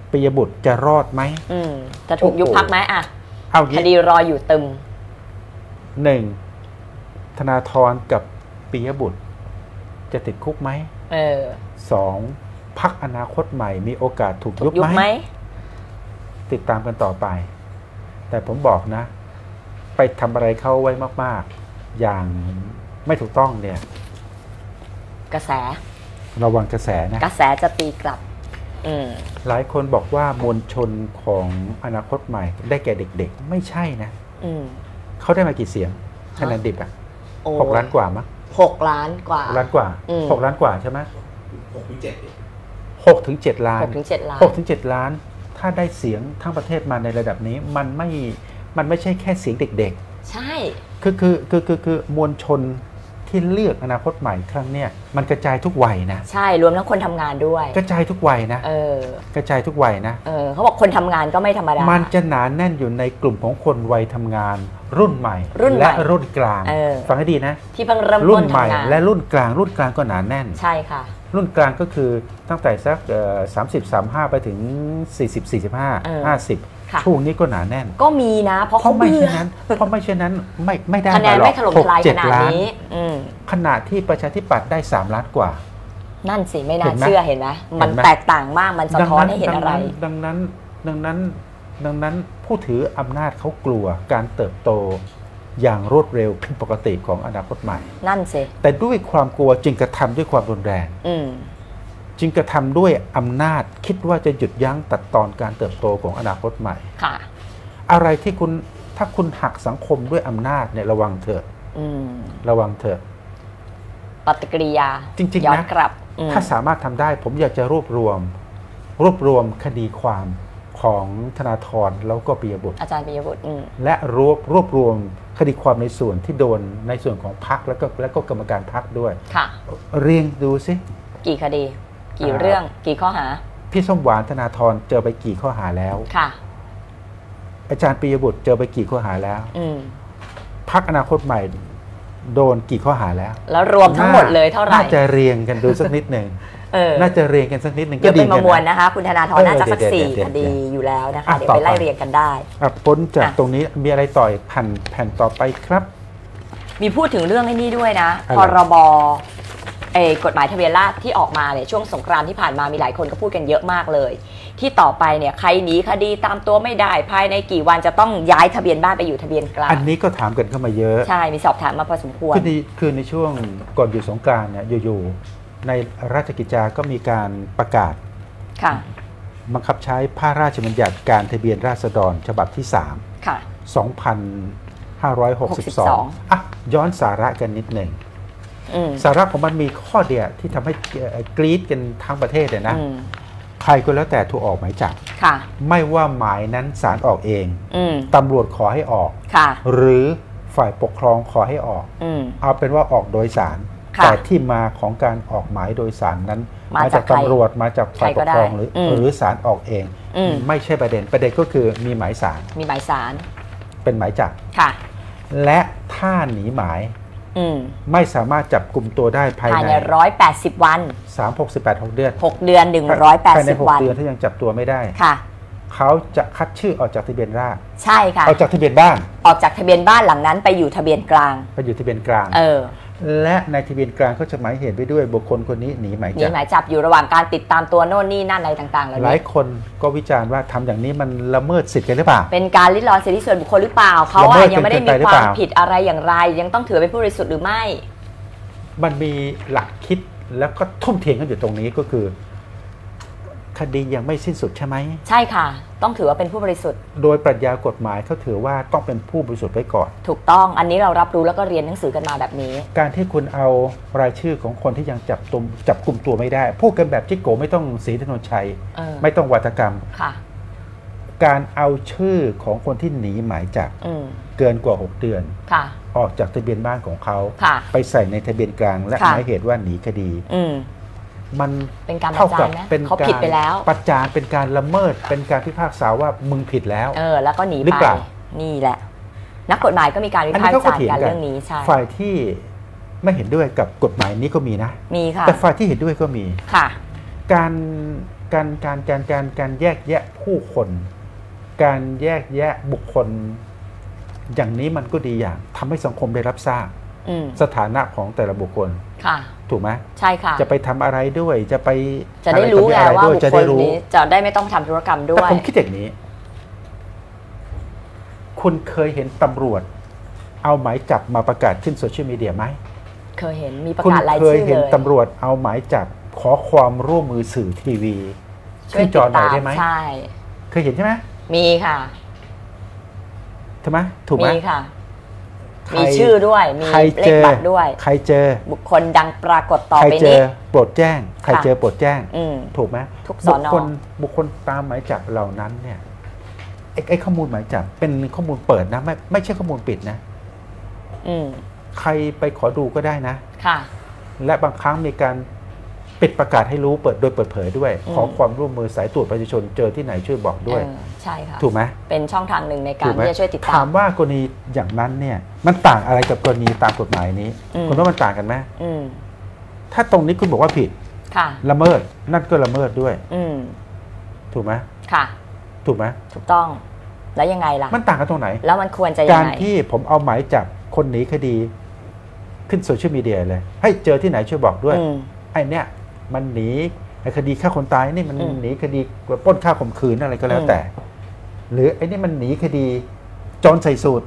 S1: ปิยบุตรจะรอดไหม
S2: อืมจะถูกยุบพักไหมอ่ะ
S1: เอา
S2: คดีรออยู่ตึม
S1: หนึ่งธนาธรกับปิยบุตรจะติดคุกไหม
S2: เออ
S1: สองพรรคอนาคตใหม่มีโอกาสถูกยุบไหมติดตามกันต่อไปแต่ผมบอกนะไปทำอะไรเข้าไว้มากๆอย่างไม่ถูกต้องเนี่ย
S2: กระแส
S1: ระวังกระแสนะ
S2: กระแสจะตีกลับ
S1: หลายคนบอกว่ามวลชนของอนาคตใหม่ได้แก่เด็กๆไม่ใช่นะเขาได้มากี่เสียงคะแนนดิบอ่ะหกล้านกว่ามั้ง
S2: หกล้านกว่า
S1: ล้านกว่าหกล้านกว่าใช่ไหม
S3: หกถึงเจ็ด
S1: หกถึงเจ็ดล้าน
S2: หกถึงเจ็ดล้าน
S1: หกถึงเจ็ดล้านถ้าได้เสียงทั้งประเทศมาในระดับนี้มันไม่มันไม่ใช่แค่เสียงเด็ก
S2: ๆใช่
S1: คือคือคือคือคือมวลชนที่เลือกอนาคตใหม่ครั้งเนี้ยมันกระจายทุกวัยนะ
S2: ใช่รวมทั้งคนทำงานด้วย
S1: กระจายทุกวัยนะ
S2: เออก
S1: ระจายทุกวัยนะ
S2: เออเขาบอกคนทำงานก็ไม่ธรรมดา
S1: มันจะหนาแน่นอยู่ในกลุ่มของคนวัยทำงานรุ่นใหม่
S2: และ
S1: รุ่นกลางฟังให้ดีนะ
S2: ที่เพิ่งเริ่ม
S1: รุ่นใหม่และรุ่นกลางรุ่นกลางก็หนาแน่น
S2: ใช่ค่ะ
S1: รุ่นกลางก็คือตั้งแต่สักสามสิบสามห้าไปถึงสี่สิบสี่สิบห้าห้าสิบช่วงนี้ก็หนาแน่น
S2: ก็มีนะเพราะเขา
S1: ไม่เช่นนั้นเพราะไม่เช่นนั้นไม่ไม่ได้
S2: คะแนนไม่ถล่มทลายขนาดนี้
S1: ขณะที่ประชาธิปัตย์ได้สามล้านกว่า
S2: นั่นสิไม่น่าเชื่อเห็นไหมมันแตกต่างมากมันสะท้อนให้เห็นอะไร
S1: ดังนั้นดังนั้นดังนั้นผู้ถืออำนาจเขากลัวการเติบโตอย่างรวดเร็วผิดปกติของอนาคตใหม่
S2: นั่นสิ
S1: แต่ด้วยความกลัวจึงกระทำด้วยความรุนแรงจึงกระทำด้วยอำนาจคิดว่าจะหยุดยั้งตัดตอนการเติบโตของอนาคตใหม่
S2: ค่ะ
S1: อะไรที่คุณถ้าคุณหักสังคมด้วยอำนาจเนี่ยระวังเถอะระวังเถอะ
S2: ปฏิกิริยา
S1: จริงๆนะถ้าสามารถทำได้ผมอยากจะรวบรวมรวบรวมคดีความของธนาธรแล้วก็ปิยบุตร
S2: อาจารย์ปิยบุตร
S1: และรวบรวบรวมคดีความในส่วนที่โดนในส่วนของพรรคแล้วก็แล้วก็กรรมการพรรคด้วย
S2: ค่ะ
S1: เรียงดูสิ
S2: กี่คดีกี่เรื่องกี่ข้อหา
S1: พี่ส้มหวานธนาธรเจอไปกี่ข้อหาแล้ว
S2: ค่ะ
S1: อาจารย์ปิยบุตรเจอไปกี่ข้อหาแล้วพรรคอนาคตใหม่โดนกี่ข้อหาแล้ว
S2: แล้วรวมทั้งหมดเลยเท่าไหร่
S1: น่าจะเรียงกันดูสักนิดหนึ่งน่าจะเรียงกันสักนิดหนึ่งก็
S2: ดีกันนะมวลนะคะคุณธนาธรน่าจะสักสี่คดีอยู่แล้วนะคะเดี๋ยวไปไล่เรียงกันได้
S1: พ้นจากตรงนี้มีอะไรต่อยแผ่นแผ่นต่อไปครับ
S2: มีพูดถึงเรื่องไอ้นี่ด้วยนะพรบเอกฎหมายทะเบียนราษฎร์ที่ออกมาเนี่ยช่วงสงกรานต์ที่ผ่านมามีหลายคนก็พูดกันเยอะมากเลยที่ต่อไปเนี่ยใครหนีคดีตามตัวไม่ได้ภายในกี่วันจะต้องย้ายทะเบียนบ้านไปอยู่ทะเบียนกลาง
S1: อันนี้ก็ถามกันเข้ามาเยอะ
S2: ใช่มีสอบถามมาพอสมควร
S1: คือคือในช่วงก่อนอยู่สงกรานต์เนี่ยอยู่ๆในราชกิจจาก็มีการประกาศ
S2: ค่ะ
S1: บังคับใช้พระราชบัญญัติการทะเบียนราษฎรฉบับที่สาม
S2: ค่ะ
S1: สองพันห้าร้อยหกสิบสองอ่ะย้อนสาระกันนิดหนึ่งสาระของมันมีข้อเดียวที่ทำให้กรี๊ดกันทั้งประเทศเลยนะใครก็แล้วแต่ถูกออกหมายจับไม่ว่าหมายนั้นศาลออกเองตำรวจขอให้ออกหรือฝ่ายปกครองขอให้ออกเอาเป็นว่าออกโดยศาลแต่ที่มาของการออกหมายโดยศาลนั้นมาจากตำรวจมาจากฝ่ายปกครองหรือหรือศาลออกเองไม่ใช่ประเด็นประเด็นก็คือมีหมายศาล
S2: มีหมายศาล
S1: เป็นหมายจับและถ้าหนีหมายไม่สามารถจับกลุ่มตัวได้ภายใน
S2: หนึ่งร้อยแปดสิบวัน
S1: สาม หก สิบแปด หกเดือน
S2: หกเดือนหนึ่งร้อยแปดสิบวัน
S1: ภายในหกเดือนถ้ายังจับตัวไม่ได้
S2: ค่ะ
S1: เขาจะคัดชื่อออกจากทะเบียนราษฎร์
S2: ใช่ค่ะ
S1: ออกจากทะเบียนบ้าน
S2: ออกจากทะเบียนบ้านหลังนั้นไปอยู่ทะเบียนกลาง
S1: ไปอยู่ทะเบียนกลาง
S2: เออ
S1: และในทะเบียนกลางเขาจะหมายเหตุไปด้วยบุคคลคนนี้หนีหมายจับหนี
S2: หมายจับอยู่ระหว่างการติดตามตัวโน่นนี่นั่นอะไรต่างๆ
S1: หลายคนก็วิจารณ์ว่าทำอย่างนี้มันละเมิดสิทธิ์กันหรือเปล่า
S2: เป็นการลิดรอนสิทธิส่วนบุคคลหรือเปล่าเขาว่ายังไม่ได้มีความผิดอะไรอย่างไรยังต้องถือเป็นผู้บริสุทธิ์หรือไม่
S1: มันมีหลักคิดแล้วก็ทุ่มเทกันอยู่ตรงนี้ก็คือคดียังไม่สิ้นสุดใช่ไหม
S2: ใช่ค่ะต้องถือว่าเป็นผู้บริสุทธิ์
S1: โดยปรัชญากฎหมายเขาถือว่าต้องเป็นผู้บริสุทธิ์ไว้ก่อน
S2: ถูกต้องอันนี้เรารับรู้แล้วก็เรียนหนังสือกันมาแบบนี้
S1: การที่คุณเอารายชื่อของคนที่ยังจับตุมจับกลุ่มตัวไม่ได้พูดกันแบบจิ๊กโกไม่ต้องศรีถนนชัยไม่ต้องวาทกรรม
S2: ค่ะ
S1: การเอาชื่อของคนที่หนีหมายจับเกินกว่าหกเดือน
S2: ค่ะ
S1: ออกจากทะเบียนบ้านของเขา
S2: ไป
S1: ใส่ในทะเบียนกลางและหมายเหตุว่าหนีคดีมัน
S2: เป็นการประจานนะเขาผิดไปแล้ว
S1: ประจานเป็นการละเมิดเป็นการพิพากษาว่ามึงผิดแล้ว
S2: เออแล้วก็หนีไปนี่แหละนักกฎหมายก็มีการวิพากษ์วิจารณ์กันเรื่องนี้ใช่
S1: ฝ่ายที่ไม่เห็นด้วยกับกฎหมายนี้ก็มีนะ
S2: มีค่ะ
S1: แต่ฝ่ายที่เห็นด้วยก็มี
S2: ค่ะ
S1: การการการการการการแยกแยะผู้คนการแยกแยะบุคคลอย่างนี้มันก็ดีอย่างทำให้สังคมได้รับทราบสถานะของแต่ละบุคคล
S2: ค่ะ
S1: ถูกไหม
S2: ใช่ค่ะ
S1: จะไปทำอะไรด้วยจะไป
S2: จะได้รู้ไงว่าบุคคลนี้จะได้ไม่ต้องทำธุรกรรมด้วย
S1: แต่ผมคิดอย่างนี้คุณเคยเห็นตำรวจเอาหมายจับมาประกาศขึ้นโซเชียลมีเดียไหม
S2: เคยเห็นมีประกาศรายชื่อเลย
S1: คุณเคยเห็นตำรวจเอาหมายจับขอความร่วมมือสื่อทีวีขึ้นจอหน่อยได้ไหม
S2: ใช่
S1: เคยเห็นใช่ไหม
S2: มีค่ะ
S1: ใช่ไหมถูกไหม
S2: มีค่ะมีชื่อด้วยมีเลขบัตรด้วย
S1: ใครเจอ
S2: บุคคลดังปรากฏต่อไปนี้
S1: ใครเจอโปรดแจ้งใครเจอโปรดแจ้งถูกไหม
S2: ทุกสอนอ
S1: บุคคลบุคคลตามหมายจับเหล่านั้นเนี่ยไอ้ไอ้ข้อมูลหมายจับเป็นข้อมูลเปิดนะไม่ไม่ใช่ข้อมูลปิดนะใครไปขอดูก็ได้นะ
S2: ค่ะ
S1: และบางครั้งมีการปิดประกาศให้รู้เปิดโดยเปิดเผยด้วยขอความร่วมมือสายตรวจประชาชนเจอที่ไหนช่วยบอกด้วย
S2: ใช่ค่ะ
S1: ถูกไหม
S2: เป็นช่องทางหนึ่งในการที่จะช่วยติดตาม
S1: ถามว่ากรณีอย่างนั้นเนี่ยมันต่างอะไรกับกรณีตามกฎหมายนี้คุณว่ามันต่างกันไหมถ้าตรงนี้คุณบอกว่าผิดละเมิดนั่นก็ละเมิดด้วยถูกไหม
S2: ค่ะ
S1: ถูกไหม
S2: ถูกต้องแล้วยังไงล่ะ
S1: มันต่างกันตรงไหน
S2: แล้วมันควรจะยังไง
S1: การที่ผมเอาหมายจับคนหนีคดีขึ้นโซเชียลมีเดียเลยให้เจอที่ไหนช่วยบอกด้วยไอ้เนี่ยมันหนีคดีฆ่าคนตายนี่มันหนีคดีปล้นฆ่าข่มขืนอะไรก็แล้วแต่หรือไอ้นี่มันหนีคดีโจรใส่สูตร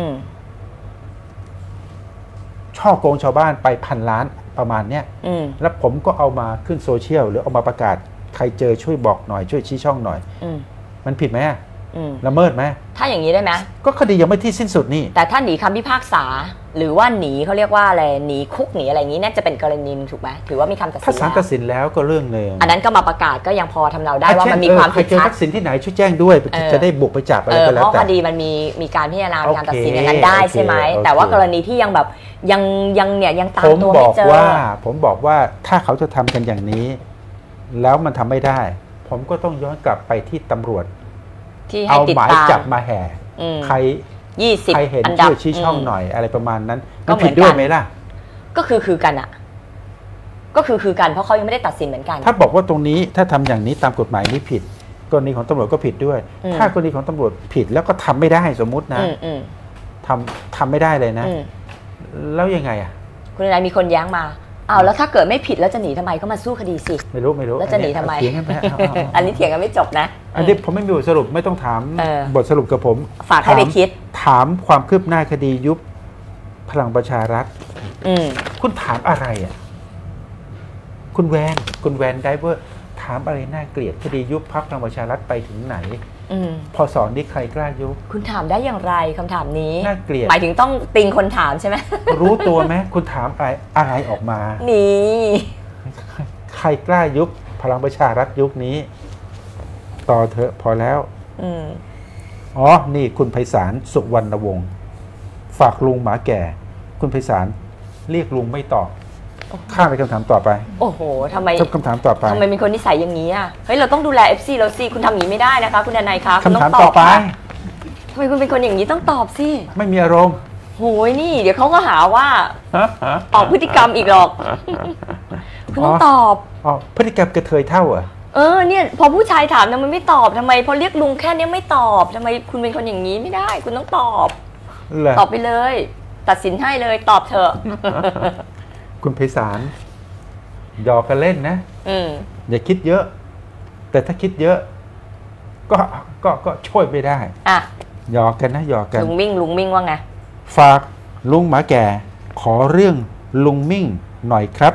S1: ช่อโกงชาวบ้านไปพันล้านประมาณเนี้ยแล้วผมก็เอามาขึ้นโซเชียลหรือเอามาประกาศใครเจอช่วยบอกหน่อยช่วยชี้ช่องหน่อยมันผิดไหมละเมิดไหม
S2: ถ้าอย่างนี้ได้ไหม
S1: ก็คดียังไม่ที่สิ้นสุดนี่
S2: แต่ถ้าหนีคำพิพากษาหรือว่าหนีเขาเรียกว่าอะไรหนีคุกหนีอะไรอย่างนี้น่าจะเป็นกรณีถูกไหมถือว่ามีคำตัดสิน
S1: ถ้าศาลตัดสินแล้วก็เรื่องหนึ่ง
S2: อันนั้นก็มาประกาศก็ยังพอทำเราได้ว่ามันมีความผิด
S1: ชัดใครเจอทักษิณที่ไหนช่วยแจ้งด้วยจะได้บุกไปจับอะไรก็แล้วแต่
S2: เพราะคดีมันมีมีการพิจารณาการตัดสินอย่างนั้นได้ใช่ไหมแต่ว่ากรณีที่ยังแบบยังยังเนี่ยยังตามตัวไม่เจอ
S1: ผมบอกว่าถ้าเขาจะทำกันอย่างนี้แล้วมันทำไม่ได้ผมก็ต้องย้อนกลับไปที่ตำรวจเอาหมายจับมาแห่ใคร
S2: ยี่สิบ
S1: ใครเห็นช่วยชี้ช่องหน่อยอะไรประมาณนั้นก็ผิดด้วยไหมล่ะ
S2: ก็คือคือกันอ่ะก็คือคือกันเพราะเขายังไม่ได้ตัดสินเหมือนกัน
S1: ถ้าบอกว่าตรงนี้ถ้าทำอย่างนี้ตามกฎหมายนี้ผิดกรณีของตำรวจก็ผิดด้วยถ้ากรณีของตำรวจผิดแล้วก็ทำไม่ได้สมมุตินะทำทำไม่ได้เลยนะแล้วยังไงอ่ะ
S2: คุณนายมีคนแย้งมาอ้าวแล้วถ้าเกิดไม่ผิดแล้วจะหนีทำไมก็มาสู้คดีสิ
S1: ไม่รู้ไม่รู้
S2: แล้วจะหนีทำไม
S1: เถียงกันไป
S2: อันนี้เถียงกันไม่จบนะ
S1: อันนี้ผมไม่มีบทสรุปไม่ต้องถามบทสรุปกับผม
S2: ฝากให้ไปคิด
S1: ถามความคืบหน้าคดียุบพลังประชารัฐคุณถามอะไรอ่ะคุณแวนคุณแวนไดเวอร์ถามอะไรน่าเกลียดคดียุบพรรคพลังประชารัฐไปถึงไหนพอสอนนี่ใครกล้ายุบ
S2: คุณถามได้อย่างไรคำถามนี้
S1: น่าเกลียด
S2: หมายถึงต้องติงคนถามใช่ไหม
S1: รู้ตัวไหมคุณถามอะไรอะไรออกมา
S2: นี่
S1: ใครกล้ายุบพลังประชารัฐยุคนี้ต่อเถอะพอแล้วอ๋อนี่คุณไพศาลสุวรรณวงศ์ฝากลุงหมาแก่คุณไพศาลเรียกลุงไม่ตอบข้ามไปคำถามต่อไป
S2: โอ้โหทำไม
S1: คำถามต่อไป
S2: ทำไมมีคนนิสัยอย่างนี้อ่ะเฮ้ยเราต้องดูแล เอฟ ซี เราสิคุณทำอย่างนี้ไม่ได้นะคะคุณนายคะ
S1: คำถามต่อไป
S2: ทำไมคุณเป็นคนอย่างนี้ต้องตอบสิ
S1: ไม่มีอารมณ์
S2: โหยนี่เดี๋ยวเขาก็หาว่าออกพฤติกรรมอีกหรอกคุณต้องตอบ
S1: อ๋อพฤติกรรมกระเทยเท่าเหรอ
S2: เออเนี่ยพอผู้ชายถามทำไมไม่ตอบทำไมพอเรียกลุงแค่นี้ไม่ตอบทำไมคุณเป็นคนอย่างนี้ไม่ได้คุณต้องตอบตอบไปเลยตัดสินให้เลยตอบเถอะ
S1: คุณไพศาลหยอกกันเล่นนะอย่าคิดเยอะ แต่ถ้าคิดเยอะก็ก็ก็ช่วยไม่ได้
S2: อ่ะ
S1: หยอกกันนะหยอกกัน
S2: ลุงมิ่งลุงมิ่งว่าไง
S1: ฝากลุงหมาแก่ขอเรื่องลุงมิ่งหน่อยครับ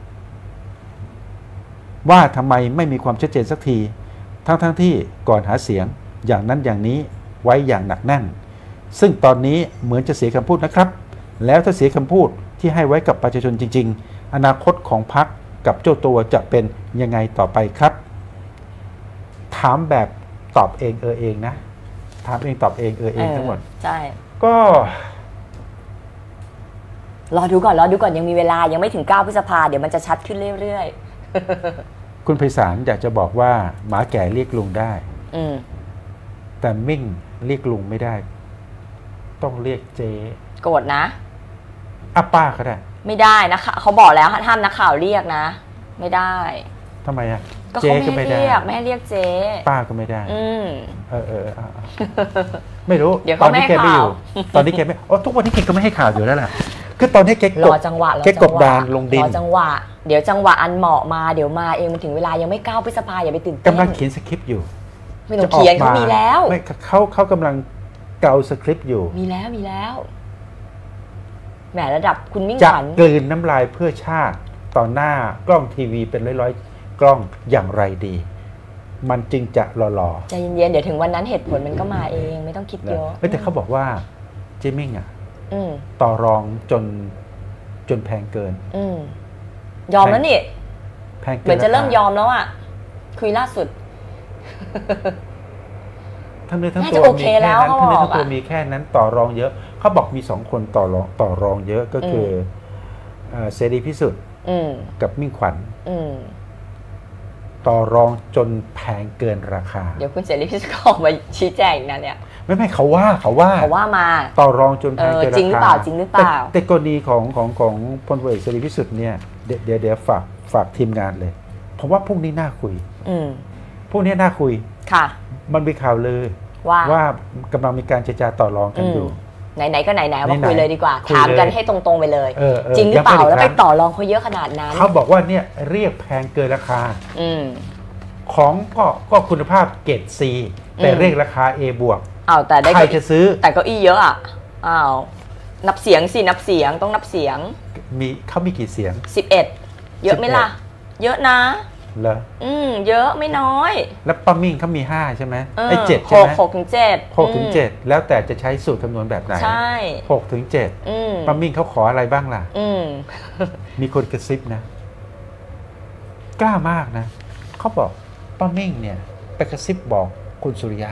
S1: ว่าทำไมไม่มีความชัดเจนสักทีทั้งทั้งที่ก่อนหาเสียงอย่างนั้นอย่างนี้ไว้อย่างหนักแน่นซึ่งตอนนี้เหมือนจะเสียคำพูดนะครับแล้วถ้าเสียคำพูดที่ให้ไว้กับประชาชนจริงๆอนาคตของพรรคกับเจ้าตัวจะเป็นยังไงต่อไปครับถามแบบตอบเองเออเองนะถามเองตอบเองเออเองทั้งหมด
S2: ใช่
S1: ก็
S2: รอดูก่อนรอดูก่อนยังมีเวลายังไม่ถึงเก้าพฤษภาเดี๋ยวมันจะชัดขึ้นเรื่อย
S1: ๆคุณไพศาลอยากจะบอกว่าหมาแก่เรียกลุงได้แต่มิ่งเรียกลุงไม่ได้ต้องเรียกเจ๊
S2: โกรธนะ
S1: อ่ะป้าก็ได้
S2: ไม่ได้นะคะเขาบอกแล้วห้ามนักข่าวเรียกนะไม่ได้
S1: ทำไมอ่ะ
S2: ก็เขาไม่ให้เรียกไม่ให้เรียกเจ๊
S1: ป้าก็ไม่ได้
S2: อืม
S1: เออเออไม่รู้
S2: ตอน
S1: นี้แกไม่อยู่ตอนนี้แกไม่โอ้ทุกวันนี้แกก็ไม่ให้ข่าวอยู่แล้วล่ะคือตอนนี้แก
S2: รอจังหวะ
S1: แกกบดานลงดิน
S2: รอจังหวะเดี๋ยวจังหวะอันเหมาะมาเดี๋ยวมาเองมันถึงเวลายังไม่ก้าวพฤษภาอย่าไปตื่นเต้น
S1: กำลังเขียนสคริปต์อยู่
S2: ไม่ต้องเขียนเขามีแล้ว
S1: ไม่เขาเขากำลังเกาสคริปต์อยู่
S2: มีแล้วมีแล้วแหมระดับคุณมิ่งขวัญ
S1: จะกลืนน้ำลายเพื่อชาติต่อหน้ากล้องทีวีเป็นร้อยๆกล้องอย่างไรดีมันจึงจะหล่อ
S2: ๆใจเย็นๆเดี๋ยวถึงวันนั้นเหตุผลมันก็มาเองไม่ต้องคิดเยอะ
S1: แต่เขาบอกว่าเจมิ่งอ่ะต่อรองจนจนแพงเกิน
S2: ยอมแล้วนี่เหมือนจะเริ่มยอมแล้วอ่ะคุยล่าสุด
S1: ทั้งเนื้อทั้งตัวมีแค่นั้นทั้งเนื้อทั้งตัวมีแค่นั้นต่อรองเยอะเขาบอกมีสองคนต่อรองต่อรองเยอะก็คือเสรีพิสุทธิ์กับมิ่งขวัญต่อรองจนแพงเกินราคา
S2: เดี๋ยวคุณเสรีพิสุทธิ์ออกมาชี้แจงนะเนี่ย
S1: ไม่ไม่เขาว่าเขาว่า
S2: เขาว่ามา
S1: ต่อรองจนแพงเกินราคา
S2: จริงหรือเปล่าจริงหรือเปล่า
S1: แต่กรณีของของของพลเอกเสรีพิสุทธิ์เนี่ยเดี๋ยวเดี๋ยวฝากฝากทีมงานเลยผมว่าพรุ่งนี้น่าคุยพรุ่งนี้น่าคุย
S2: ค่ะ
S1: มันมีข่าวลือว่าว่ากำลังมีการเจรจาต่อรองกันอยู่
S2: ไหนๆก็ไหนๆว่าคุยเลยดีกว่าถามกันให้ตรงๆไปเลยจริงหรือเปล่าแล้วไปต่อรองเขาเยอะขนาดนั้น
S1: เขาบอกว่าเนี่ยเรียกแพงเกินราคาของก็ก็คุณภาพเกรด C แต่เรียกราคา A บวก
S2: อ้าวแต่ได้
S1: ใครจะซื้อ
S2: แต่เก้าอี้เยอะอ่ะอ้าวนับเสียงสินับเสียงต้องนับเสียง
S1: มีเขามีกี่เสียง
S2: สิบเอ็ดเยอะไหมล่ะเยอะนะ
S1: เหรอ
S2: อืมเยอะไม่น้อย
S1: แล้วป้ามิ่งเขามีห้าใช่ไหมไอ้เจ็ดใช่ไหม
S2: หกถึงเจ็ด
S1: หกถึงเจ็ดแล้วแต่จะใช้สูตรคำนวณแบบไหน
S2: ใช่
S1: หกถึงเจ็ดป้ามิ่งเขาขออะไรบ้างล่ะมีคนกระซิบนะกล้ามากนะเขาบอกป้ามิ่งเนี่ยไปกระซิบบอกคุณสุริยะ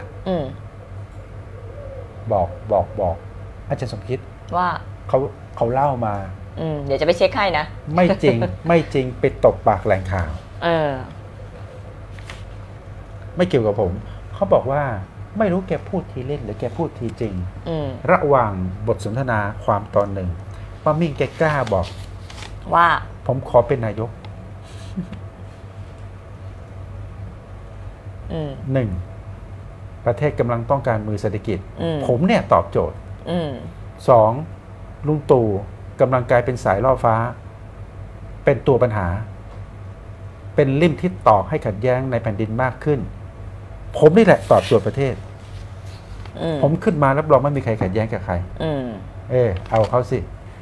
S1: บอกบอกบอกอาจารย์สมคิด
S2: ว่า
S1: เขาเขาเล่ามา
S2: เดี๋ยวจะไปเช็คให้นะ
S1: ไม่จริงไม่จริงไปตบปากแหล่งข่าว
S2: เออ
S1: ไม่เกี่ยวกับผมเขาบอกว่าไม่รู้แกพูดทีเล่นหรือแกพูดทีจริงระหว่างบทสนทนาความตอนหนึ่งป้ามิ่งแกกล้าบอก
S2: ว่า
S1: ผมขอเป็นนายกหนึ่งประเทศกำลังต้องการมือเศรษฐกิจผมเนี่ยตอบโจทย์สองลุงตู่กำลังกลายเป็นสายล่อฟ้าเป็นตัวปัญหาเป็นลิ่มที่ตอกให้ขัดแย้งในแผ่นดินมากขึ้นผมนี่แหละตอบโจทย์ประเทศผมขึ้นมารับรองไม่มีใครขัดแย้งกับใครเออเอาเขาสิ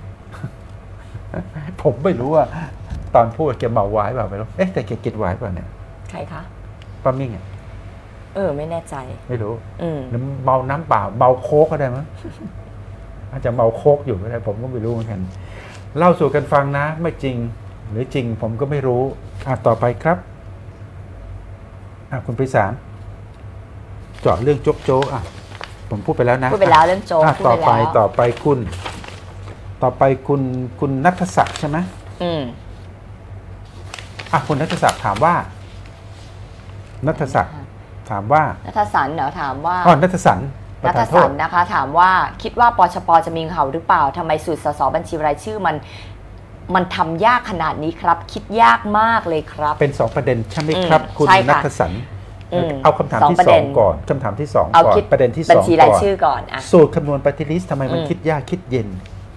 S1: ผมไม่รู้ว่าตอนพูดแกเมาไวน์เปล่าไม่รู้เอ๊ะแต่แกกินไวน์เปล่าเนี่ย
S2: ใครคะ
S1: ป้ามิ่งอ่ะ
S2: เออไม่แน่ใจ
S1: ไม่รู้หรือเมาน้ำเปล่าเมาโค้กก็ได้มั้งอาจจะเมาโค้กอยู่ก็ได้ผมก็ไม่รู้เหมือนกันเล่าสู่กันฟังนะไม่จริงหรือจริงผมก็ไม่รู้อ่ะต่อไปครับอ่ะคุณพิสารเจาะเรื่องโจ๊กโจ๊กอ่ะผมพูดไปแล้วนะ
S2: พูดไปแล้วเรื่องโจ๊ก
S1: ต่อไปต่อไปคุณต่อไปคุณคุณณัฐศักดิ์ใช่ไหมอืมอ่ะคุณณัฐศักดิ์ถามว่าณัฐศักดิ์ถามว่า
S2: ณัฐสันเหรอถามว่า
S1: อ๋อณัฐสัน
S2: ณัฐสันนะคะถามว่าคิดว่าปชปจะมีข่าวหรือเปล่าทำไมสูตรสสบัญชีรายชื่อมันมันทำยากขนาดนี้ครับคิดยากมากเลยครับ
S1: เป็นสองประเด็นใช่ไหมครับคุณณัฐสันเอาคำถามที่สองก่อนคำถามที่สองก่อนประเด็นที่สองก่อนบัญชี
S2: รายชื่อก่อน
S1: สูตรคำนวณปฏิริษีทำไมมันคิดยากคิดเย็น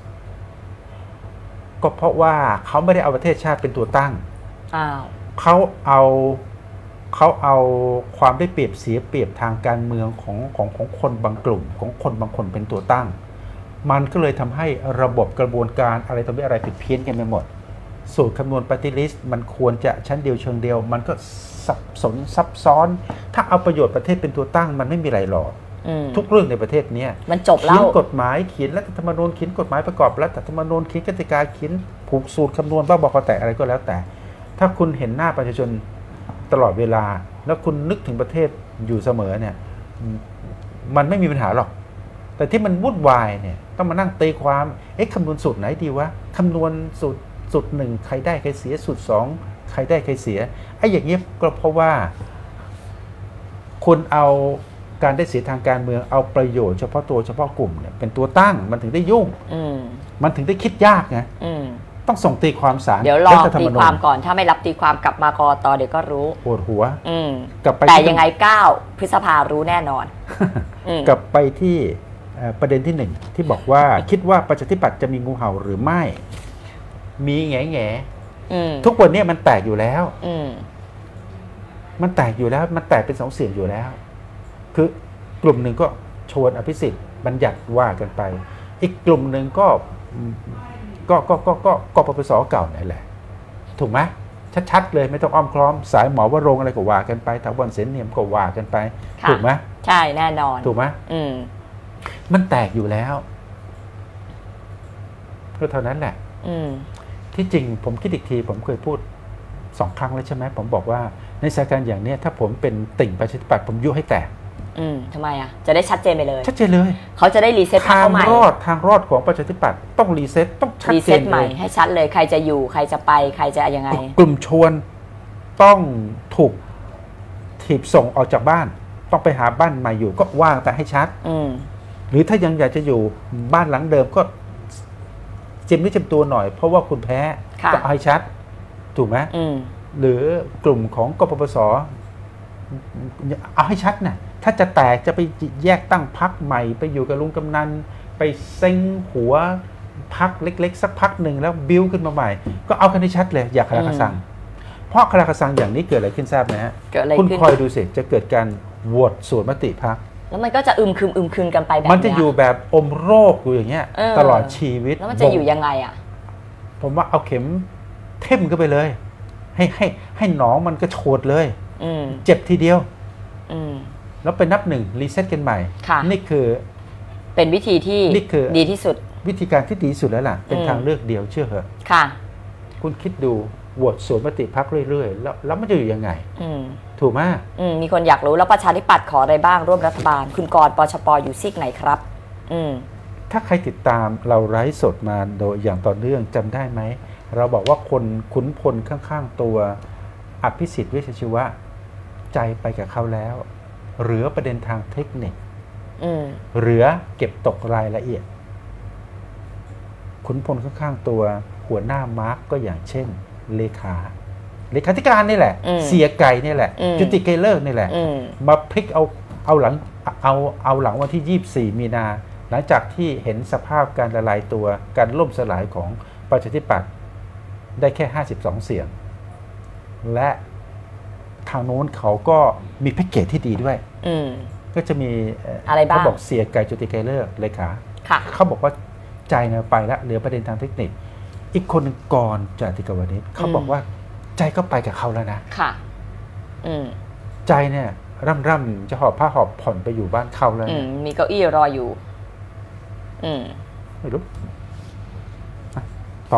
S1: ก็เพราะว่าเขาไม่ได้เอาประเทศชาติเป็นตัวตั้งเขาเอาเขาเอาความได้เปรียบเสียเปรียบทางการเมืองของของของคนบางกลุ่มของคนบางคนเป็นตัวตั้งมันก็เลยทำให้ระบบกระบวนการอะไรต่ออะไรผิดเพี้ยนกันไปหมดสูตรคำนวณปฏิริษีมันควรจะชั้นเดียวเชิงเดียวมันก็สับสนซับซ้อนถ้าเอาประโยชน์ประเทศเป็นตัวตั้งมันไม่มีอะไรหรอกทุกเรื่องในประเทศนี้
S2: มันจบแล้วเขี
S1: ยนกฎหมายเขียนรัฐธรรมนูญเขียนกฎหมายประกอบรัฐธรรมนูญเขียนกติกาเขียนผูกสูตรคำนวณบ้าบอคอแตกอะไรก็แล้วแต่ถ้าคุณเห็นหน้าประชาชนตลอดเวลาแล้วคุณนึกถึงประเทศอยู่เสมอเนี่ยมันไม่มีปัญหาหรอกแต่ที่มันวุ่นวายเนี่ยต้องมานั่งตีความเอ๊ะคำนวณสูตรไหนดีวะคำนวณสูตรสูตรหนึ่งใครได้ใครเสียสูตรสองใครได้ใครเสียไอ้อย่างนี้ก็เพราะว่าคุณเอาการได้เสียทางการเมืองเอาประโยชน์เฉพาะตัวเฉพาะกลุ่มเนี่ยเป็นตัวตั้งมันถึงได้ยุ่งมันถึงได้คิดยากไงต้องส่งตีความศาล
S2: เดี๋ยวรอ
S1: รัฐธร
S2: ตี
S1: รมนูญ
S2: ความก่อนถ้าไม่รับตีความกลับมากรตเดี๋ยวก็รู้
S1: ปวดหัว
S2: อืม
S1: กลับไป
S2: แต่
S1: ที่
S2: ยังไงเก้าพฤษภารู้แน่นอน อืม
S1: กลับไปที่เอ่อประเด็นที่หนึ่งที่บอกว่า คิดว่าประชาธิปัตย์จะมีงูเห่าหรือไม่ มีแง่แง่
S2: อืม
S1: ทุกวันนี้มันแตกอยู่แล้ว
S2: อืม
S1: มันแตกอยู่แล้ว มันแตกเป็นสองเสียงอยู่แล้ว คือกลุ่มหนึ่งก็ชวนอภิสิทธิ์บัญญัติว่ากันไป อีกกลุ่มหนึ่งก็ก็ก็ก็ก็กปปสเก่านั่นแหละ ถูกไหมชัดๆเลยไม่ต้องอ้อมค้อมสายหมอวรงค์อะไรก็ว่ากันไปถาวรเสนเนียมก็ว่ากันไป
S2: ค่ะ
S1: ถูกไหม
S2: ใช่แน่นอน
S1: ถูกไหม
S2: อืม
S1: มันแตกอยู่แล้วก็เท่านั้นแหละ
S2: อืม
S1: ที่จริงผมคิดอีกทีผมเคยพูดสองครั้งแล้วใช่ไหมผมบอกว่าในสถานการณ์อย่างเนี้ยถ้าผมเป็นติ่งประชาธิปัตย์ผมยุให้แตก
S2: อืมทำไมอ่ะ จะได้ชัดเจนไปเลย
S1: ชัดเจนเลย
S2: เขาจะได้รีเซ็ตพรรค
S1: ทาง
S2: เขาใหม่
S1: รอดทางรอดของประชาธิปัตย์ต้องรีเซ็ตต้องชัด
S2: รี
S1: เจ
S2: เซ็
S1: น
S2: ตให
S1: เล
S2: ม่
S1: ย
S2: ให้ชัดเลยใครจะอยู่ใครจะไปใครจะยังไง
S1: กลุ่มชวนต้องถูกถีบส่งออกจากบ้าน ต้องไปหาบ้านใหม่อยู่ก็ว่างแต่ให้ชัด
S2: อืม
S1: หรือถ้ายังอยากจะอยู่บ้านหลังเดิมก็เจ็บนิดเจ็บตัวหน่อย เพราะว่าคุณแพ้
S2: ค่ะ
S1: ก็เอาให้ชัด ถูกไหม
S2: อืม
S1: หรือกลุ่มของกปปสเอาให้ชัดนะถ้าจะแตกจะไปแยกตั้งพักใหม่ ไปอยู่กับลุงกำนันไปเซ็งหัวพักเล็กๆ สักพักหนึ่งแล้วบิ้วขึ้นมาใหม่ ก็เอากันให้ชัดเลยอย่าคลาคาซัง เพราะคลาคาซังอย่างนี้เกิดอะไรขึ้นทราบไหมฮะ
S2: เกิดอะไร
S1: คุณ
S2: ขึ้น
S1: คอยดูสิจะเกิดการโหวตสวนมติพัก
S2: แล้วมันก็จะอึมครึมอึมครึมกันไปแบบ
S1: มันจะ
S2: เนี้
S1: อยู่แบบอมโรคอยู่อย่างเงี้ย
S2: เออ
S1: ตลอดชีวิต
S2: แล้วมันจะอยู่ยังไงอ่ะ
S1: ผมว่าเอาเข็มเท่มเข้าไปเลย ให้ให้ให้หนองมันกระโชดเลย
S2: อืม
S1: เจ็บทีเดียว
S2: อืม
S1: แล้วไปนับหนึ่งรีเซ็ตกันใหม่
S2: ค่ะ
S1: นี่คือ
S2: เป็นวิธีที่
S1: นี่คือ
S2: ดีที่สุด
S1: วิธีการที่ดีที่สุดแล้วล่ะ เป็น
S2: อืม
S1: ทางเลือกเดียวเชื่อเหอะ
S2: ค่ะ
S1: คุณคิดดูโหวตสวนมติพักเรื่อยๆ แล้วแล้วมันจะอยู่ยังไง
S2: อืม
S1: ถูกไหม
S2: อืมมีคนอยากรู้แล้วประชาธิปัตย์ขออะไรบ้างร่วมรัฐบาล คุณกรณ์ปชปอยู่ซีกไหนครับ อืม
S1: ถ้าใครติดตามเราไลฟ์สดมาโดยอย่างต่อเนื่องจำได้ไหม เราบอกว่าคนขุนพลข้างๆตัวอภิสิทธิ์เวชชีวะใจไปกับเขาแล้วเหลือประเด็นทางเทคนิค
S2: อืม
S1: เหลือเก็บตกรายละเอียด ขุนพลข้างๆตัวหัวหน้ามาร์กก็อย่างเช่น เลขาเลขาธิการนี่แหละ
S2: อืม
S1: เสียไก่นี่แหละ
S2: อืม
S1: จุติเกเลิกนี่แหละ
S2: อืม
S1: มาพลิกเอาเอาหลังเอาเอาหลังวันที่ยี่สิบสี่มีนา หลังจากที่เห็นสภาพการละลายตัวการล่มสลายของประชาธิปัตย์ได้แค่ห้าสิบสองเสียง และทางโน้นเขาก็มีแพ็กเกจที่ดีด้วย
S2: อืม
S1: ก็จะมี
S2: อะไรบ้าง
S1: เขาบอกเสียไก่จุติไกรเลิกเลขา
S2: ค่ะ
S1: เขาบอกว่าใจเนี่ยไปแล้วเหลือประเด็นทางเทคนิค อีกคนหนึ่งกรจติกาวนิชเขาบอกว่าใจก็ไปกับเขาแล้วนะ
S2: ค่ะ อืม
S1: ใจเนี่ยร่ำร่ำๆจะหอบผ้าหอบผ่อนไปอยู่บ้านเขาแล้ว
S2: อื
S1: นะ
S2: ม มีเก้าอี้รออยู่ อืม
S1: ไม่รู้อ่ะต่อ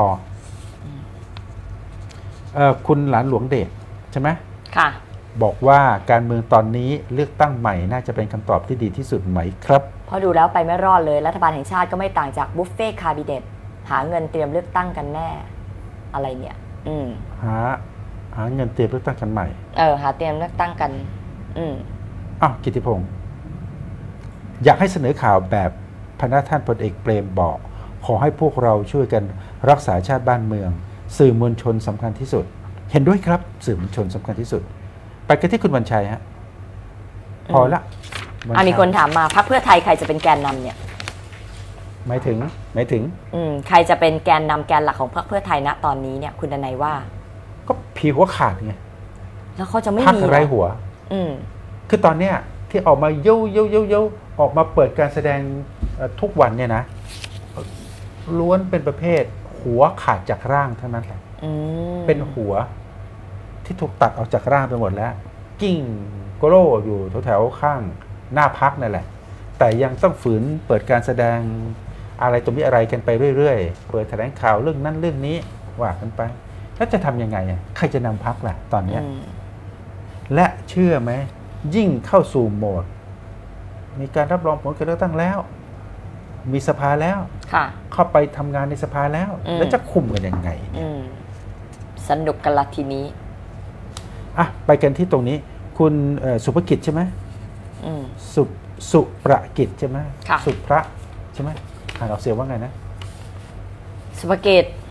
S1: เออคุณหลานหลวงเดชใช่ไหม
S2: ค่ะ
S1: บอกว่าการเมืองตอนนี้เลือกตั้งใหม่น่าจะเป็นคำตอบที่ดีที่สุดไหมครับ
S2: เพราะดูแล้วไปไม่รอดเลย รัฐบาลแห่งชาติก็ไม่ต่างจากบุฟเฟ่คาบิเนตหาเงินเตรียมเลือกตั้งกันแน่ อะไรเนี่ย อืม
S1: หาหาเงินเตรียมเลือกตั้งกันใหม่
S2: เออ หาเตรียมเลือกตั้งกัน อืม
S1: อ้าวกิติพงศ์อยากให้เสนอข่าวแบบพนักท่านพลเอกเปรมบอก ขอให้พวกเราช่วยกันรักษาชาติบ้านเมือง สื่อมวลชนสำคัญที่สุด เห็นด้วยครับสื่อมวลชนสำคัญที่สุด ไปกันที่คุณวันชัยฮะพอละวั
S2: อ่ะ
S1: ชัย
S2: มีคนถามมาพรรคเพื่อไทยใครจะเป็นแกนนำเนี่ย
S1: หมายถึงหมายถึง
S2: อืม ใครจะเป็นแกนนำแกนหลักของพรรคเพื่อไทยณตอนนี้เนี่ย คุณดนัยว่า
S1: ก็ผีหัวขาดไง
S2: แล้วเขาจะไม่
S1: พัก
S2: มีเหรอ
S1: ไร้หัว
S2: อืม
S1: คือตอนเนี้ยที่ออกมาเย้าเย้าเย้าเย้าออกมาเปิดการแสดงเอ่อทุกวันเนี่ยนะ ล้วนเป็นประเภทหัวขาดจากร่างทั้งนั้นแหละ
S2: อืม
S1: เป็นหัวที่ถูกตัดออกจากร่างไปหมดแล้ว กิ้งโกโร่อยู่แถวๆข้างหน้าพักนั่นแหละ แต่ยังต้องฝืนเปิดการแสดงอะไรตัวนี้อะไรกันไปเรื่อยๆ เปิดแถลงข่าวเรื่องนั้นเรื่องนี้ว่ากันไป แล้วจะทำยังไงอ่ะใครจะนำพักล่ะตอนเนี้ย
S2: อืม
S1: และเชื่อไหมยิ่งเข้าสู่โหมด มีการรับรองผลการเลือกตั้งแล้ว มีสภาแล้ว
S2: ค่ะ
S1: เข้าไปทำงานในสภาแล้ว
S2: อืม
S1: แล้วจะคุมกันยังไง
S2: อืม สนุกกันละทีนี้
S1: อ่ะไปกันที่ตรงนี้ คุณเอ่อสุภกิจใช่ไหม
S2: อืม
S1: สุสุประกิจใช่ไหม
S2: ค่ะ
S1: สุพระใช่ไหมอ่านออกเสียงว่าไงนะ
S2: สุภเกต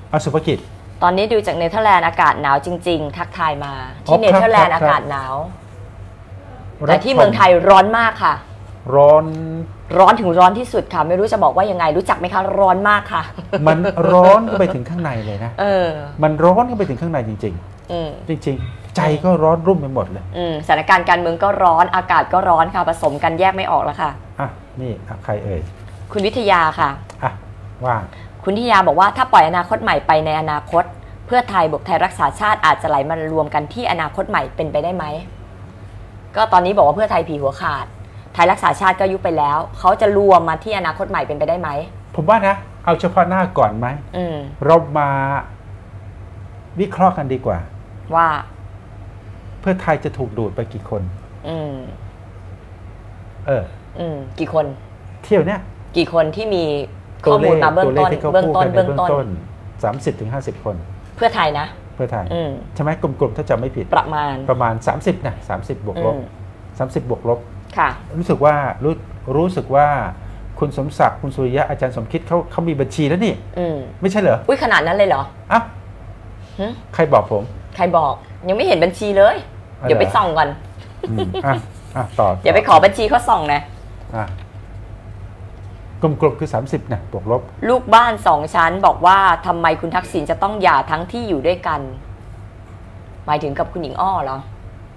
S1: อสุภกิจ
S2: ตอนนี้ดูจากเนเธอร์แลนด์อากาศหนาวจริงๆทักทายมาที่เนเธอร์แลนด์อากาศหนาวแต่ที่เมืองไทยร้อนมากค่ะ
S1: ร้อน
S2: ร้อนถึงร้อนที่สุดค่ะไม่รู้จะบอกว่ายังไงรู้จักไหมคะร้อนมากค่ะ
S1: มันร้อนก็ไปถึงข้างในเลยนะ
S2: เออ
S1: มันร้อนก็ไปถึงข้างในจริงๆจริงๆใจก็ร้อนรุ่มไปหมดเลย
S2: สถานการณ์การเมืองก็ร้อนอากาศก็ร้อนค่ะผสมกันแยกไม่ออกแล้วค่ะ
S1: อ่ะนี่ใครเอ่ย
S2: คุณวิทยาค่ะ
S1: อ่ะว่า
S2: คุณวิทยาบอกว่าถ้าปล่อยอนาคตใหม่ไปในอนาคตเพื่อไทยบวกไทยรักษาชาติอาจจะไหลมารวมกันที่อนาคตใหม่เป็นไปได้ไหมก็ตอนนี้บอกว่าเพื่อไทยผีหัวขาดไทยรักษาชาติก็ยุบไปแล้วเขาจะรวมมาที่อนาคตใหม่เป็นไปได้ไหม
S1: ผมว่านะเอาเฉพาะหน้าก่อนไหมเรามาวิเคราะห์กันดีกว่า
S2: ว่า
S1: เพื่อไทยจะถูกดูดไปกี่คน
S2: อืม
S1: เออ
S2: อืมกี่คน
S1: เที่ยวเนี้ย
S2: กี่คนที่มีข้อมูลมาเบื้องต้นเบื้องต้นเบื้องต้น
S1: สามสิบถึงห้าสิบคน
S2: เพื่อไทยนะ
S1: เพื่อไทยใช่ไหมกลมๆถ้าจำไม่ผิด
S2: ประมาณ
S1: ประมาณสามสิบนะสามสิบบวกลบสามสิบบวกลบ
S2: ค่ะ
S1: รู้สึกว่ารู้รู้สึกว่าคุณสมศักดิ์คุณสุริยะอาจารย์สมคิดเขาเขามีบัญชีแล้วนี่ไม่ใช่เหรอ
S2: อุ้ยขนาดนั้นเลยเหรอ
S1: อ่ะใครบอกผม
S2: ใครบอกยังไม่เห็นบัญชีเลยเดี๋ยวไปส่องก่อน
S1: อ่ะอ่ะต่อ
S2: เดี๋ยวไปขอบัญชีเขาส่องนะ
S1: อ่ะกลมๆคือสามสิบนะบวกลบ
S2: ลูกบ้านสองชั้นบอกว่าทำไมคุณทักษิณจะต้องหย่าทั้งที่อยู่ด้วยกันหมายถึงกับคุณหญิงอ้อเหรอ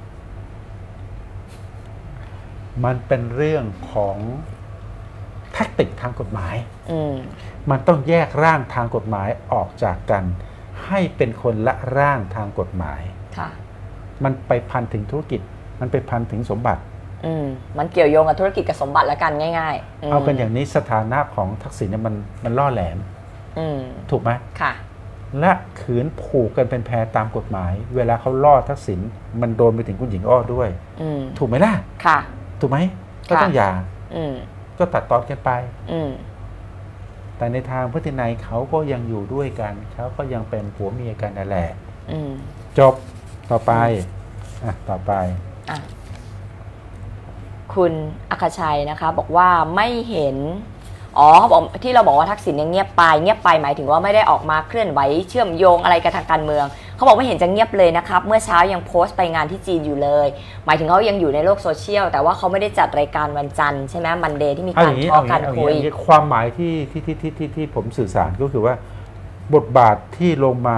S1: มันเป็นเรื่องของแทคติกทางกฎหมาย
S2: ม
S1: มันต้องแยกร่างทางกฎหมายออกจากกันให้เป็นคนละร่างทางกฎหมาย
S2: ค่ะ
S1: มันไปพันถึงธุรกิจมันไปพันถึงสมบัติ
S2: อืมมันเกี่ยวโยงกับธุรกิจกับสมบัติแล้วกันง่าย
S1: ๆเอากันอย่างนี้สถานะของทักษิณเนี่ยมันมันล่อแหลมถูกไหม
S2: ค่ะ
S1: และขืนผูกกันเป็นแพรตามกฎหมายเวลาเขาล่อทักษิณมันโดนไปถึงคุณหญิงอ้อด้วยถูกไหมล่ะ
S2: ค่ะ
S1: ถูกไหมก็ต้องหย่าก็ตัดตอนกันไปแต่ในทางพฤตินัยเขาก็ยังอยู่ด้วยกันเขาก็ยังเป็นผัวเมียกันนั่นแหละจบต่อไปอ่ะต่อไป
S2: อ่ะคุณอัคชัยนะคะบอกว่าไม่เห็นอ๋อเขาบอกที่เราบอกว่าทักษิณยังเงียบไปเงียบไปหมายถึงว่าไม่ได้ออกมาเคลื่อนไหวเชื่อมโยงอะไรกับทางการเมืองเขาบอกไม่เห็นจะเงียบเลยนะครับเมื่อเช้ายังโพสต์ไปงานที่จีนอยู่เลยหมายถึงเขายังอยู่ในโลกโซเชียลแต่ว่าเขาไม่ได้จัดรายการวันจันทร์ใช่ไหมมันเดย์ที่มีการทอล์กกันคุย
S1: ความหมายที่ที่ที่ที่ที่ที่ผมสื่อสารก็คือว่าบทบาทที่ลงมา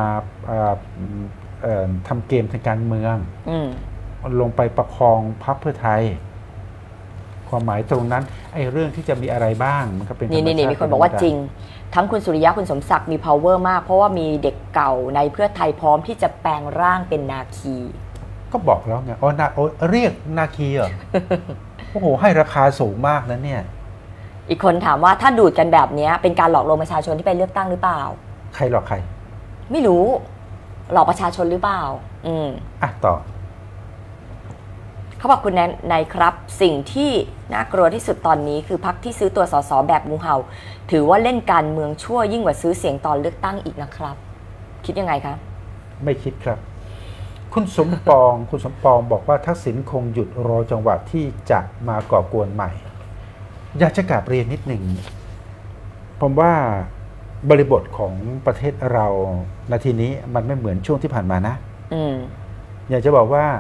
S1: ทำเกมทางการเมืองลงไปประคองพรรคเพื่อไทยความหมายตรงนั้นไอ้เรื่องที่จะมีอะไรบ้างมันก็เป็น
S2: นี่นี่มีคนบอกว่าจริงทั้งคุณสุริยะคุณสมศักดิ์มี power มากเพราะว่ามีเด็กเก่าในเพื่อไทยพร้อมที่จะแปลงร่างเป็นนาคี
S1: ก็บอกแล้วไงอ๋อนาโอเรียกนาคีเหรอ โอ้โหให้ราคาสูงมากนะเนี่ย
S2: อีกคนถามว่าถ้าดูดกันแบบนี้เป็นการหลอกลวงประชาชนที่ไปเลือกตั้งหรือเปล่า
S1: ใครหลอกใคร
S2: ไม่รู้หลอกประชาชนหรือเปล่าอืม
S1: อ่ะต่อ
S2: เขาบอกคุณนายครับสิ่งที่น่ากลัวที่สุดตอนนี้คือพรรคที่ซื้อตัวสสแบบงูเห่าถือว่าเล่นการเมืองชั่วยิ่งกว่าซื้อเสียงตอนเลือกตั้งอีกนะครับคิดยังไงคะ
S1: ไม่คิดครับคุณสมปอง คุณสมปองบอกว่าทักษิณคงหยุดรอจังหวะที่จะมาก่อกวนใหม่อยากจะกราบเรียนนิดหนึ่งผมว่าบริบทของประเทศเรานาทีนี้มันไม่เหมือนช่วงที่ผ่านมานะ
S2: อืม
S1: อยากจะบอกว่า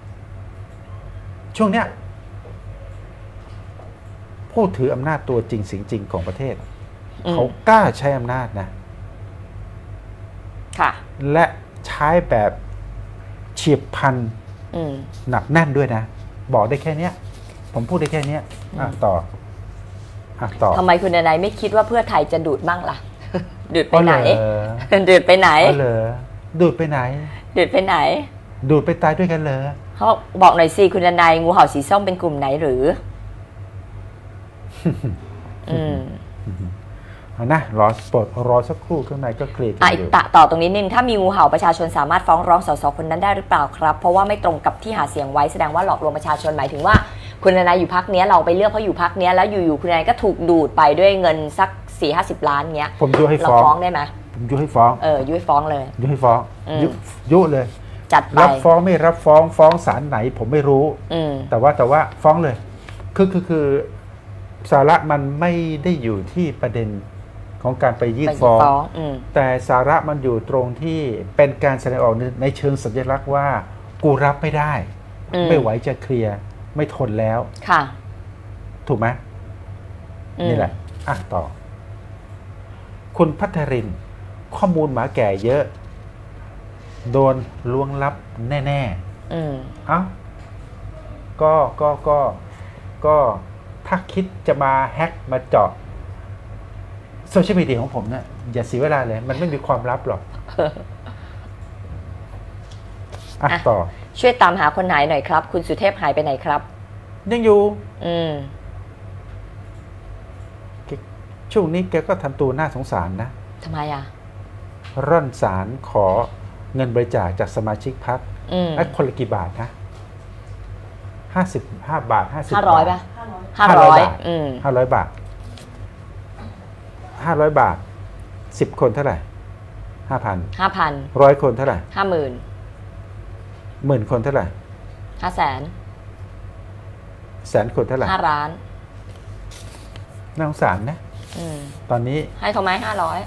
S1: ช่วงเนี้ยผู้ถืออำนาจตัวจริงสิงจริงของประเทศเขากล้าใช้อำนาจนะ
S2: ค่ะ
S1: และใช้แบบเฉียบพลันหนักแน่นด้วยนะบอกได้แค่เนี้ยผมพูดได้แค่เนี้ยอ่ะต่ออ่ะต่อ
S2: ทำไมคุณนายไม่คิดว่าเพื่อไทยจะดูดบ้างล่ะดูดไปไหนดูดไปไหน
S1: เหรอดูดไปไหน
S2: ดูดไปไหน
S1: ดูดไปตายด้วยกันเลย
S2: เขาบอกหน่อยสิคุณนายงูเห่าสีส้มเป็นกลุ่มไหนหรืออืม
S1: นะรอปลดรอสักครู่ข้างในก็เคลียร์กัน
S2: อยู่อ่ะต่อตรงนี้นึงถ้ามีงูเห่าประชาชนสามารถฟ้องร้องสสคนนั้นได้หรือเปล่าครับเพราะว่าไม่ตรงกับที่หาเสียงไว้แสดงว่าหลอกลวงประชาชนหมายถึงว่าคุณนายอยู่พรรคนี้เราไปเลือกเพราะอยู่พรรคนี้แล้วอยู่ๆคุณนายก็ถูกดูดไปด้วยเงินสักสี่ห้าสิบล้านเงี้ย
S1: ผมยุให้ฟ้อง
S2: เราฟ้องได้ไหม
S1: ผมยุให้ฟ้อง
S2: เออยุให้ฟ้องเลย
S1: ยุให้ฟ้องยุเลย
S2: จัดไป
S1: รับฟ้องไม่รับฟ้องฟ้องศาลไหนผมไม่รู้แต่ว่าแต่ว่าฟ้องเลยคือคือคือสาระมันไม่ได้อยู่ที่ประเด็นของการไปยื่น
S2: ไป
S1: ฟ้อง
S2: อืม
S1: แต่สาระมันอยู่ตรงที่เป็นการแสดงออกในเชิงสัญลักษณ์ว่ากูรับไม่ได้
S2: อืม
S1: ไม่ไหวจะเคลียร์ไม่ทนแล้ว
S2: ค่ะ
S1: ถูกไหม
S2: อืม
S1: นี่แหละอ่ะต่อ คุณพัทรินข้อมูลหมาแก่เยอะ โดนล้วงลับแน่
S2: อืม
S1: ๆเอ้าก็ก็ก็ก็ถ้าคิดจะมาแฮ็กมาเจาะโซเชียลมีเดียของผมเนี่ยอย่าเสียเวลาเลย มันไม่มีความลับหรอก อ่ะ
S2: อ่ะ
S1: ต่อ
S2: ช่วยตามหาคนหายหน่อยครับ คุณสุเทพหายไปไหนครับ
S1: ยังอยู่
S2: อืม
S1: ช่วงนี้แกก็ทำตัวน่าสงสารนะ
S2: ทำไมอ่ะ
S1: ร่อนสารขอเงินบริจาคจากสมาชิกพรรค
S2: อืม
S1: ไอ้คนละกี่บาทนะห้าสิบห้าบาทห้าสิบ
S2: ห้าร้อยป่ะ
S1: ห้า
S2: ห้า
S1: ร้
S2: ร้
S1: อ
S2: อย ย
S1: บาท
S2: อืม
S1: ห้าร้อยบาทห้าร้อยบาทสิบคนเท่าไหร่ห้าพัน
S2: ห้าพัน
S1: ร้อยคนเท่าไหร่
S2: ห้าหมื่น
S1: หมื่นคนเท่าไหร่
S2: ห้าแสน
S1: แสนคนเท่าไหร่
S2: ห้าล้าน
S1: น่าสงสารนะ
S2: อืม
S1: ตอนนี้
S2: ให้เขาไหมห้าร้อย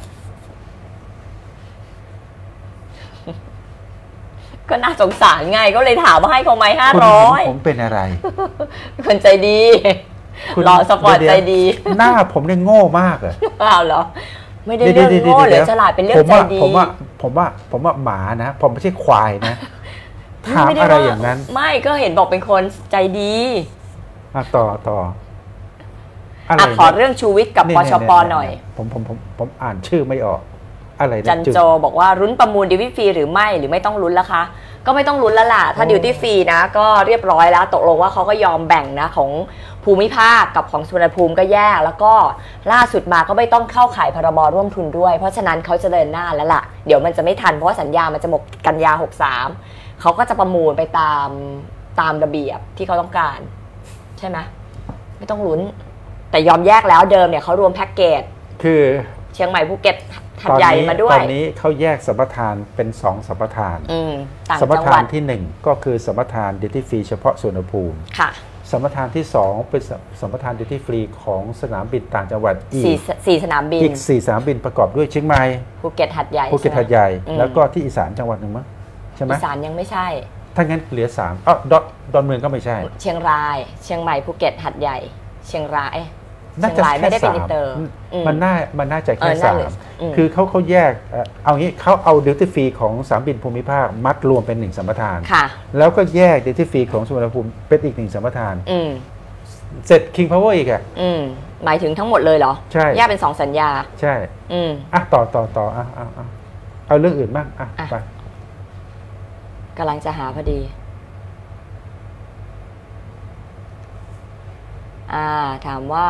S2: ก็น่าสงสารไง ก็เลยถามว่าให้เขาไหมห้า
S1: คุณ
S2: ร้อ
S1: เห็
S2: ย
S1: นผมเป็นอะไร
S2: คนใจดี
S1: คุณ
S2: รอสปอร์ต
S1: เยว
S2: ใจดี
S1: หน้าผมเนี่ยโง่มากอะ
S2: อ้าวเหรอ ไม่ได้เรื่องโง่หรือฉลาดเป็นเรื่องใจดี
S1: ผมว่าผมว่าผมว่าหมานะ ผมไม่ใช่ควายนะ ถามอะไรอย่างนั้น
S2: ไม่ก็เห็นบอกเป็นคนใจดี
S1: อ่ะต่อต่ออะไร
S2: อ่ะ
S1: นะ
S2: ขอเรื่องชูวิทย์กับ
S1: นี่
S2: ป
S1: ๆๆ
S2: ชปหน่อย
S1: ผมผมผมผมอ่านชื่อไม่ออก อะไรนะ
S2: จันโจบอกว่ารุ้นประมูลดิวตี้ฟรีหรือไม่หรือไม่ต้องลุ้นแล้วคะ ก็ไม่ต้องลุ้นแล้วล่ะถ้าดิวตี้ฟรีนะก็เรียบร้อยแล้วตกลงว่าเขาก็ยอมแบ่งนะของภูมิภาคกับของสุวรรณภูมิก็แยกแล้วก็ล่าสุดมาก็ไม่ต้องเข้าข่ายพรบร่วมทุนด้วยเพราะฉะนั้นเขาจะเดินหน้าแล้วล่ะเดี๋ยวมันจะไม่ทันเพราะว่าสัญญามันจะหมดกันยาหกสามเขาก็จะประมูลไปตามตามระเบียบที่เขาต้องการใช่ไหมไม่ต้องลุ้นแต่ยอมแยกแล้วเดิมเนี่ยเขารวมแพ็กเกจ
S1: คือ
S2: เชียงใหม่ภูเก็ตหัด
S1: ตอน
S2: ใหญ่
S1: นี้
S2: มาด้ว
S1: ต
S2: ย
S1: อนนี้เขาแยกสัมปทานเป็นสองสัมปทาน
S2: อืมต่าง
S1: สัมป
S2: จังห
S1: ทา
S2: วัน ด
S1: ที่หนึ่งก็คือสัมปทานดิวตี้ฟรีเฉพาะสุวรรณภูมิ
S2: ค่ะ
S1: สัมปทานที่สองเป็นสัมปทานดิวตี้ฟรีของสนามบินต่างจังหวัดอี
S2: สี่
S1: ก
S2: สี่สนามบิน
S1: อีกสี่สนามบินประกอบด้วยเชียงใหม่
S2: ภูเก็ตหัดใหญ่
S1: ภูเก็ต
S2: ช่ไม
S1: หาดใหญ่
S2: อืม
S1: แล้วก็ที่อีสานจังหวัดหนึ่งมั้งใช่ไหม
S2: อีสานยังไม่ใช่
S1: ถ้างั้นเหลือสามอ๋อดอนดอนเมืองก็ไม่ใช่
S2: เชียงราย เชียงใหม่ภูเก็ตหัดใหญ่ เชียงราย
S1: น่า
S2: เชีย
S1: จะ
S2: งรายไม่
S1: แค่
S2: ได้เป็น
S1: สา
S2: อิ
S1: ม
S2: นเตอร์ อืม
S1: มันน่ามันน่าจะ
S2: เอ
S1: แค่
S2: อน่า
S1: สาม
S2: เหลืออืม
S1: คือเขาเขาแยกเอ่อเอางี้เขาเอาดิวตี้ฟรีของสนามบินภูมิภาคมัดรวมเป็นหนึ่งสัมปทาน
S2: ค่ะ
S1: แล้วก็แยกดิวตี้ฟรีของสุวรรณภูมิเป็นอีกหนึ่งสัมปทาน
S2: อืม
S1: เสร็จ King Power อีกอ่ะ
S2: อืมหมายถึงทั้งหมดเลยเหรอ
S1: ใช่
S2: แยกเป็นสองสัญญา
S1: ใช่
S2: อืม
S1: อ่ะต่อต่อต่ออ่ะอ่ะอ่ะเอาเรื่องอื่นบ้างอ่ะ
S2: อ่ะ
S1: ไป
S2: กำลังจะหาพอดี อ่า ถามว่า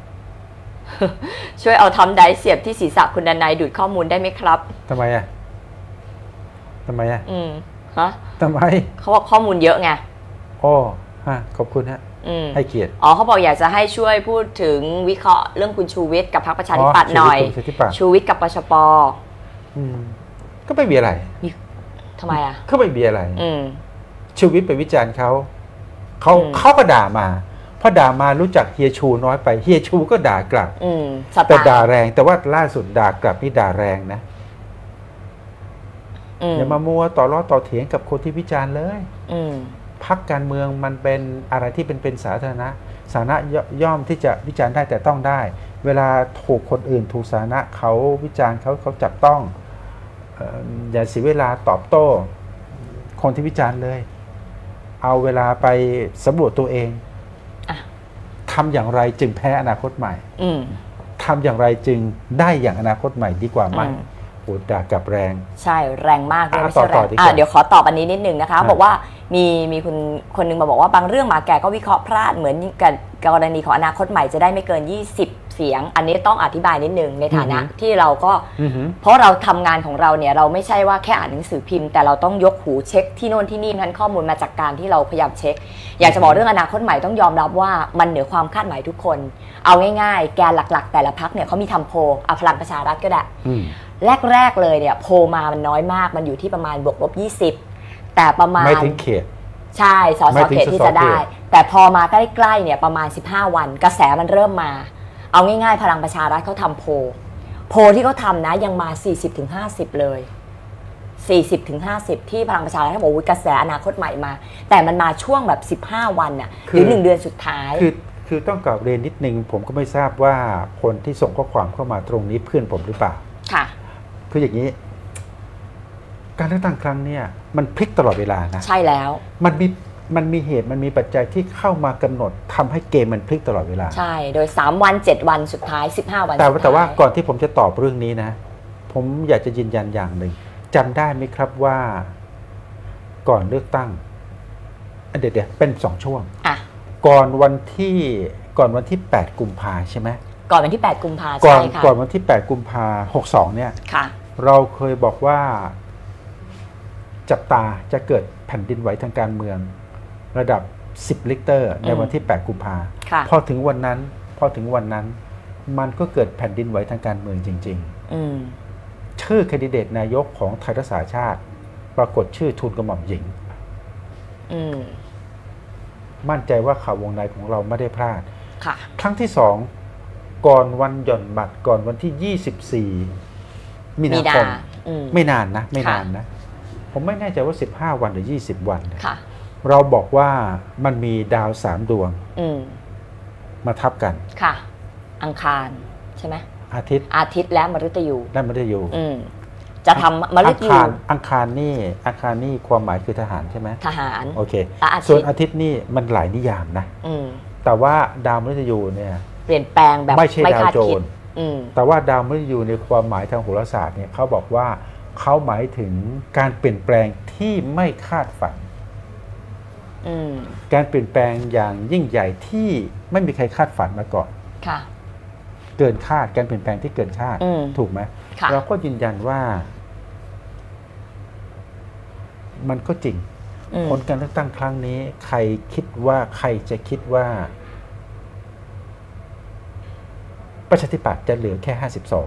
S2: ช่วยเอาทำไดเสียบที่ศีรษะคุณดนัยดูดข้อมูลได้ไหมครับ
S1: ทำไมอ่ะทำไมอ่ะ
S2: อืมฮะ
S1: ทำไม
S2: เขาบอกข้อมูลเยอะไง
S1: โอ้ฮะขอบคุณฮะ
S2: อืม
S1: ให้เกียรติ
S2: อ๋อเขาบอกอยากจะให้ช่วยพูดถึงวิเคราะห์เรื่องคุณชูวิทย์กับพรรคประชาธิปัตย์หน่อย
S1: ชีวิตคุณประชาธิปัตย์
S2: ชูวิทย์กับปชป
S1: อืมก็ไม่มีอะไร
S2: ทำไมอ่ะ
S1: ก็ไม่มีอะไร
S2: อืม
S1: ชีวิตไปวิจารณ์เขาเขา
S2: อืม
S1: เขาก็ด่ามาพอด่ามารู้จักเฮียชูน้อยไปเฮียชูก็ด่ากลับ
S2: อืมส
S1: แต่
S2: ตา
S1: ด่า
S2: ร์
S1: แรง แต่ว่าล่าสุดด่ากลับนี่ด่าแรงนะ
S2: อืม
S1: อย่ามามัวต่อล้อต่อเถียงกับคนที่วิจารณ์เลย
S2: อืม
S1: พักการเมืองมันเป็นอะไรที่เป็นเป็นสาธารณะสาธารณะย่ย่อมที่จะวิจารณ์ได้แต่ต้องได้ เวลาถูกคนอื่นถูกสาธารณะเขาวิจารณ์เขาเขาจับต้องเอ่ออย่าเสียเวลาตอบโต้ คนที่วิจารณ์เลย เอาเวลาไปสำรวจตัวเอง
S2: อ่ะ
S1: ทำอย่างไรจึงแพ้อนาคตใหม่
S2: อืม
S1: ทำอย่างไรจึงได้อย่างอนาคตใหม่ดีกว่าไหม
S2: อืม
S1: โอ้ด่ากลับแรง
S2: ใช่แรงมากเลย
S1: อ่ะ
S2: ไม่ใช่
S1: ต่
S2: แร
S1: อง ๆดีกว่า
S2: อ่ะเดี๋ยวขอตอบอันนี้นิดนึงนะคะ
S1: อ่ะ
S2: บอกว่ามีมีคุณคนหนึงมาบอกว่าบางเรื่องหมาแก่ก็วิเคราะห์พลาดเหมือนกับกรณีของอนาคตใหม่จะได้ไม่เกินยี่สิบเสียง อันนี้ต้องอธิบายนิดนึงในฐานะที่เราก็
S1: อือหือ
S2: เพราะเราทำงานของเราเนี่ยเราไม่ใช่ว่าแค่อ่านหนังสือพิมพ์แต่เราต้องยกหูเช็คที่โน่นที่นี่นั้นข้อมูลมาจากการที่เราพยายามเช็ค อยากจะบอกเรื่องอนาคตใหม่ต้องยอมรับว่ามันเหนือความคาดหมายทุกคน เอาง่ายๆ แกนหลักๆ แต่ละพักเนี่ยเขามีทำโพลเอาพลังประชารัฐก็ได้
S1: อืม
S2: แรกๆเลยเนี่ยโพลมามันน้อยมากมันอยู่ที่ประมาณบวกลบยี่สิบแต่ประมาณ
S1: ไม่ถึงเขต
S2: ใช่ส
S1: ไม่
S2: ส
S1: ถึง
S2: เขตที่
S1: สส
S2: จะได้
S1: เขต
S2: แต่พอมาใกล้ๆเนี่ยประมาณสิบห้าวันกระแสมันเริ่มมา เอาง่ายๆ พลังประชารัฐเขาทำโพลโพลที่เขาทำนะยังมา สี่สิบถึงห้าสิบ เลย สี่สิบถึงห้าสิบ ที่พลังประชารัฐเขาบอกว่ากระแสอนาคตใหม่มา แต่มันมาช่วงแบบสิบห้าวันน่ะหรือหนึ่งเดือนสุดท้าย
S1: คือคือต้องกลับเรียนนิดนึงผมก็ไม่ทราบว่าคนที่ส่งข้อความเข้ามาตรงนี้เพื่อนผมหรือเปล่า
S2: ค่ะ
S1: คืออย่างนี้การเลือกตั้งครั้งเนี้ยมันพลิกตลอดเวลานะ
S2: ใช่แล้ว
S1: มันมีมันมีเหตุมันมีปัจจัยที่เข้ามากำหนดทำให้เกมมันพลิกตลอดเวลา
S2: ใช่โดยสามวันเจ็ดวันสุดท้ายสิบห้าวัน
S1: แต่แต่ว่าก่อนที่ผมจะตอบเรื่องนี้นะผมอยากจะยืนยันอย่างหนึ่งจำได้ไหมครับว่าก่อนเลือกตั้งเดี๋ยวเดี๋ยวเป็นสองช่วง
S2: อ่ะ
S1: ก่อนวันที่ก่อนวันที่แปดกุมภาใช่ไหม
S2: ก่อนวันที่แปดกุมภา
S1: ใช่ค่ะก่อนวันที่แปดกุมภาหกสองเนี่ย
S2: ค่ะ
S1: เราเคยบอกว่าจับตาจะเกิดแผ่นดินไหวทางการเมืองระดับสิบลิกเตอร์ในวันที่แปดกุมภาพอถึงวันนั้นพอถึงวันนั้นมันก็เกิดแผ่นดินไหวทางการเมืองจริงๆชื่อแคนดิเดตนายกของไทยรักษาชาติปรากฏชื่อทูลกระหม่อมหญิงมั่นใจว่าข่าววงในของเราไม่ได้พลาดครั้งที่สองก่อนวันหย่อนบัตรก่อนวันที่ยี่สิบสี่มีนาคมไม่นานนะไม่นานนะผมไม่แน่ใจว่าสิบห้าวันหรือยี่สิบวันเราบอกว่ามันมีดาวสามดวงมาทับกัน
S2: ค่ะอังคารใช่ไหม
S1: อาทิตย์
S2: อาทิตย์และมฤตยู
S1: และมฤตยู
S2: จะทำมฤตยู
S1: อังคารนี่อังคารนี่ความหมายคือทหารใช่ไหม
S2: ทหาร
S1: โอเคส่วนอาทิตย์นี่มันหลายนิยามนะแต่ว่าดาวมฤตยูเนี่ย
S2: เปลี่ยนแปลงแบบ
S1: ไม่ใช่ดาวโจรแต่ว่าดาวมฤตยูในความหมายทางโหราศาสตร์เนี่ยเขาบอกว่าเขาหมายถึงการเปลี่ยนแปลงที่ไม่คาดฝันการเปลี่ยนแปลงอย่างยิ่งใหญ่ที่ไม่มีใครคาดฝันมาก่อนเกินคาดการเปลี่ยนแปลงที่เกินคาดถูกไหมเราก็ยืนยันว่ามันก็จริงผลการเลือกตั้งครั้งนี้ใครคิดว่าใครจะคิดว่าประชาธิปัตย์จะเหลือแค่ห้าสิบสอง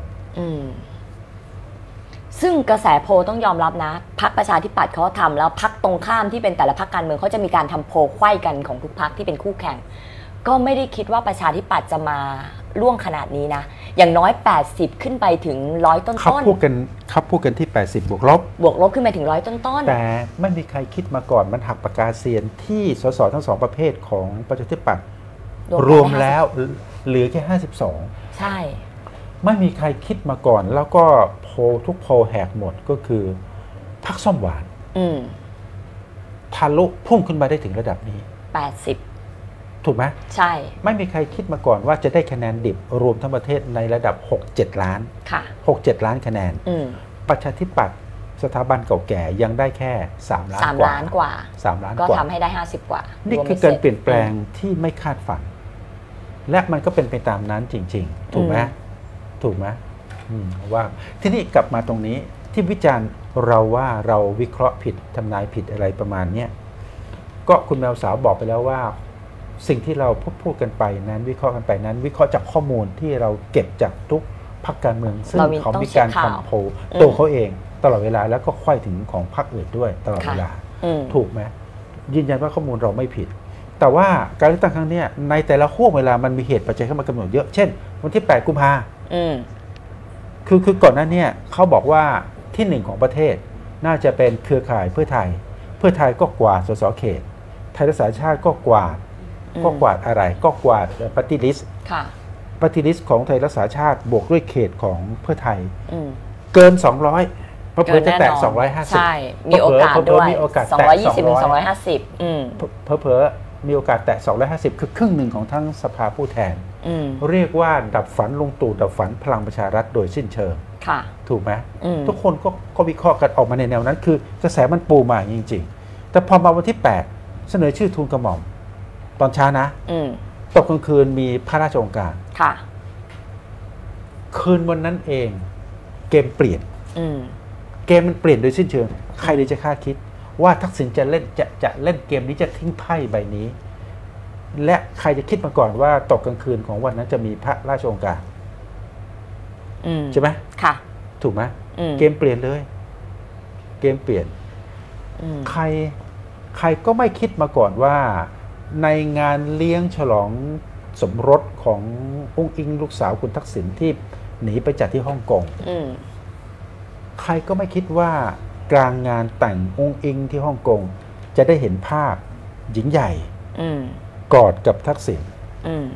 S2: ซึ่งกระแสโพลต้องยอมรับนะพรรคประชาธิปัตย์เขาทำแล้วพรรคตรงข้ามที่เป็นแต่ละพรรคการเมืองเขาจะมีการทำโพลไขว้กันของทุกพรรคที่เป็นคู่แข่งก็ไม่ได้คิดว่าประชาธิปัตย์จะมาล่วงขนาดนี้นะอย่างน้อยแปดสิบขึ้นไปถึงร้อยต้นๆ
S1: เขาพูดกันเขาพูดกันที่แปดสิบบวกลบบ
S2: วกลบขึ้นไปถึงร้อยต้นๆ
S1: แต่ไม่มีใครคิดมาก่อนมันหักปากกาเซียนที่สสทั้งสองประเภทของประชาธิปัตย์รวมแล้วเหลือแค่ห้าสิบสอง
S2: ใช่
S1: ไม่มีใครคิดมาก่อนแล้วก็โพลทุกโพลแหกหมดก็คือพรรคส้มหวานทะลุพุ่งขึ้นมาได้ถึงระดับนี้
S2: แปดสิบ
S1: ถูกไหม
S2: ใช่
S1: ไม่มีใครคิดมาก่อนว่าจะได้คะแนนดิบรวมทั้งประเทศในระดับ หกเจ็ด ล้าน
S2: ค่ะ
S1: หกเจ็ด ล้านคะแนนประชาธิปัตย์สถาบันเก่าแก่ยังได้แค่สามล้านกว่า
S2: สามล้านกว่า
S1: สามล้าน
S2: ก็ทำให้ได้ห้าสิบกว่า
S1: นี่คือการเปลี่ยนแปลงที่ไม่คาดฝันและมันก็เป็นไปตามนั้นจริงๆถูกไหมถูกไหมว่าที่นี่กลับมาตรงนี้ที่วิจารณ์เราว่าเราวิเคราะห์ผิดทำนายผิดอะไรประมาณนี้ก็คุณแมวสาวบอกไปแล้วว่าสิ่งที่เราพูดพูดกันไปนั้นวิเคราะห์กันไปนั้นวิเคราะห์จากข้อมูลที่เราเก็บจากทุกพรรคการเมืองซึ่งเขามีการทำโพลตัวเขาเองตลอดเวลาแล้วก็ค่อยถึงของพรรคอื่นด้วยตลอดเวลาถูกไหมยืนยันว่าข้อมูลเราไม่ผิดแต่ว่าการเลือกตั้งครั้งนี้ในแต่ละห่วงเวลามันมีเหตุปัจจัยเข้ามากำหนดเยอะเช่นวันที่แปดกุมภาคือคือก่อนหน้านี้เขาบอกว่าที่หนึ่งของประเทศน่าจะเป็นเครือข่ายเพื่อไทยเพื่อไทยก็กวาดสสเขตไทยรักษาชาติก็กวาดก็กวาดอะไรก็กวาดปฏิริษีปฏิริษีของไทยรักษาชาติบวกด้วยเขตของเพื่อไทยเกินสองร้อยเพิ่มจะแตะสองร้อยห้าสิบ
S2: ใช่มีโอกาสด้วยสองร้อยยี่สิบถึงสองร้อยห้าสิบ
S1: เพิ่มเพิ่มมีโอกาสแตะสองร้อยห้าสิบคือครึ่งหนึ่งของทั้งสภาผู้แทนเรียกว่าดับฝันลุงตู่ดับฝันพลังประชารัฐโดยสิ้นเชิงถูกไหมทุกคนก็ก็วิเคราะห์กันออกมาในแนวนั้นคือกระแสมันปูมาจริงๆแต่พอมาวันที่แปดเสนอชื่อทูลกระหม่อมตอนเช้านะตกกลางคืนมีพระราชโองการคืนวันนั้นเองเกมเปลี่ยนเกมมันเปลี่ยนโดยสิ้นเชิงใครเลยจะคาดคิดว่าทักษิณจะเล่นจะจะเล่นเกมนี้จะทิ้งไพ่ใบนี้และใครจะคิดมาก่อนว่าตกกลางคืนของวันนั้นจะมีพระราชโองการใช่ไหม
S2: ค่ะ
S1: ถูกไหมเกมเปลี่ยนเลยเกมเปลี่ยนใครใครก็ไม่คิดมาก่อนว่าในงานเลี้ยงฉลองสมรสของอุ้งอิงลูกสาวคุณทักษิณที่หนีไปจัดที่ฮ่องกง
S2: อืม
S1: ใครก็ไม่คิดว่ากลางงานแต่งองค์อิงที่ฮ่องกงจะได้เห็นภาพหญิงใหญ่
S2: อืม
S1: กอดกับทักษิณ
S2: อืม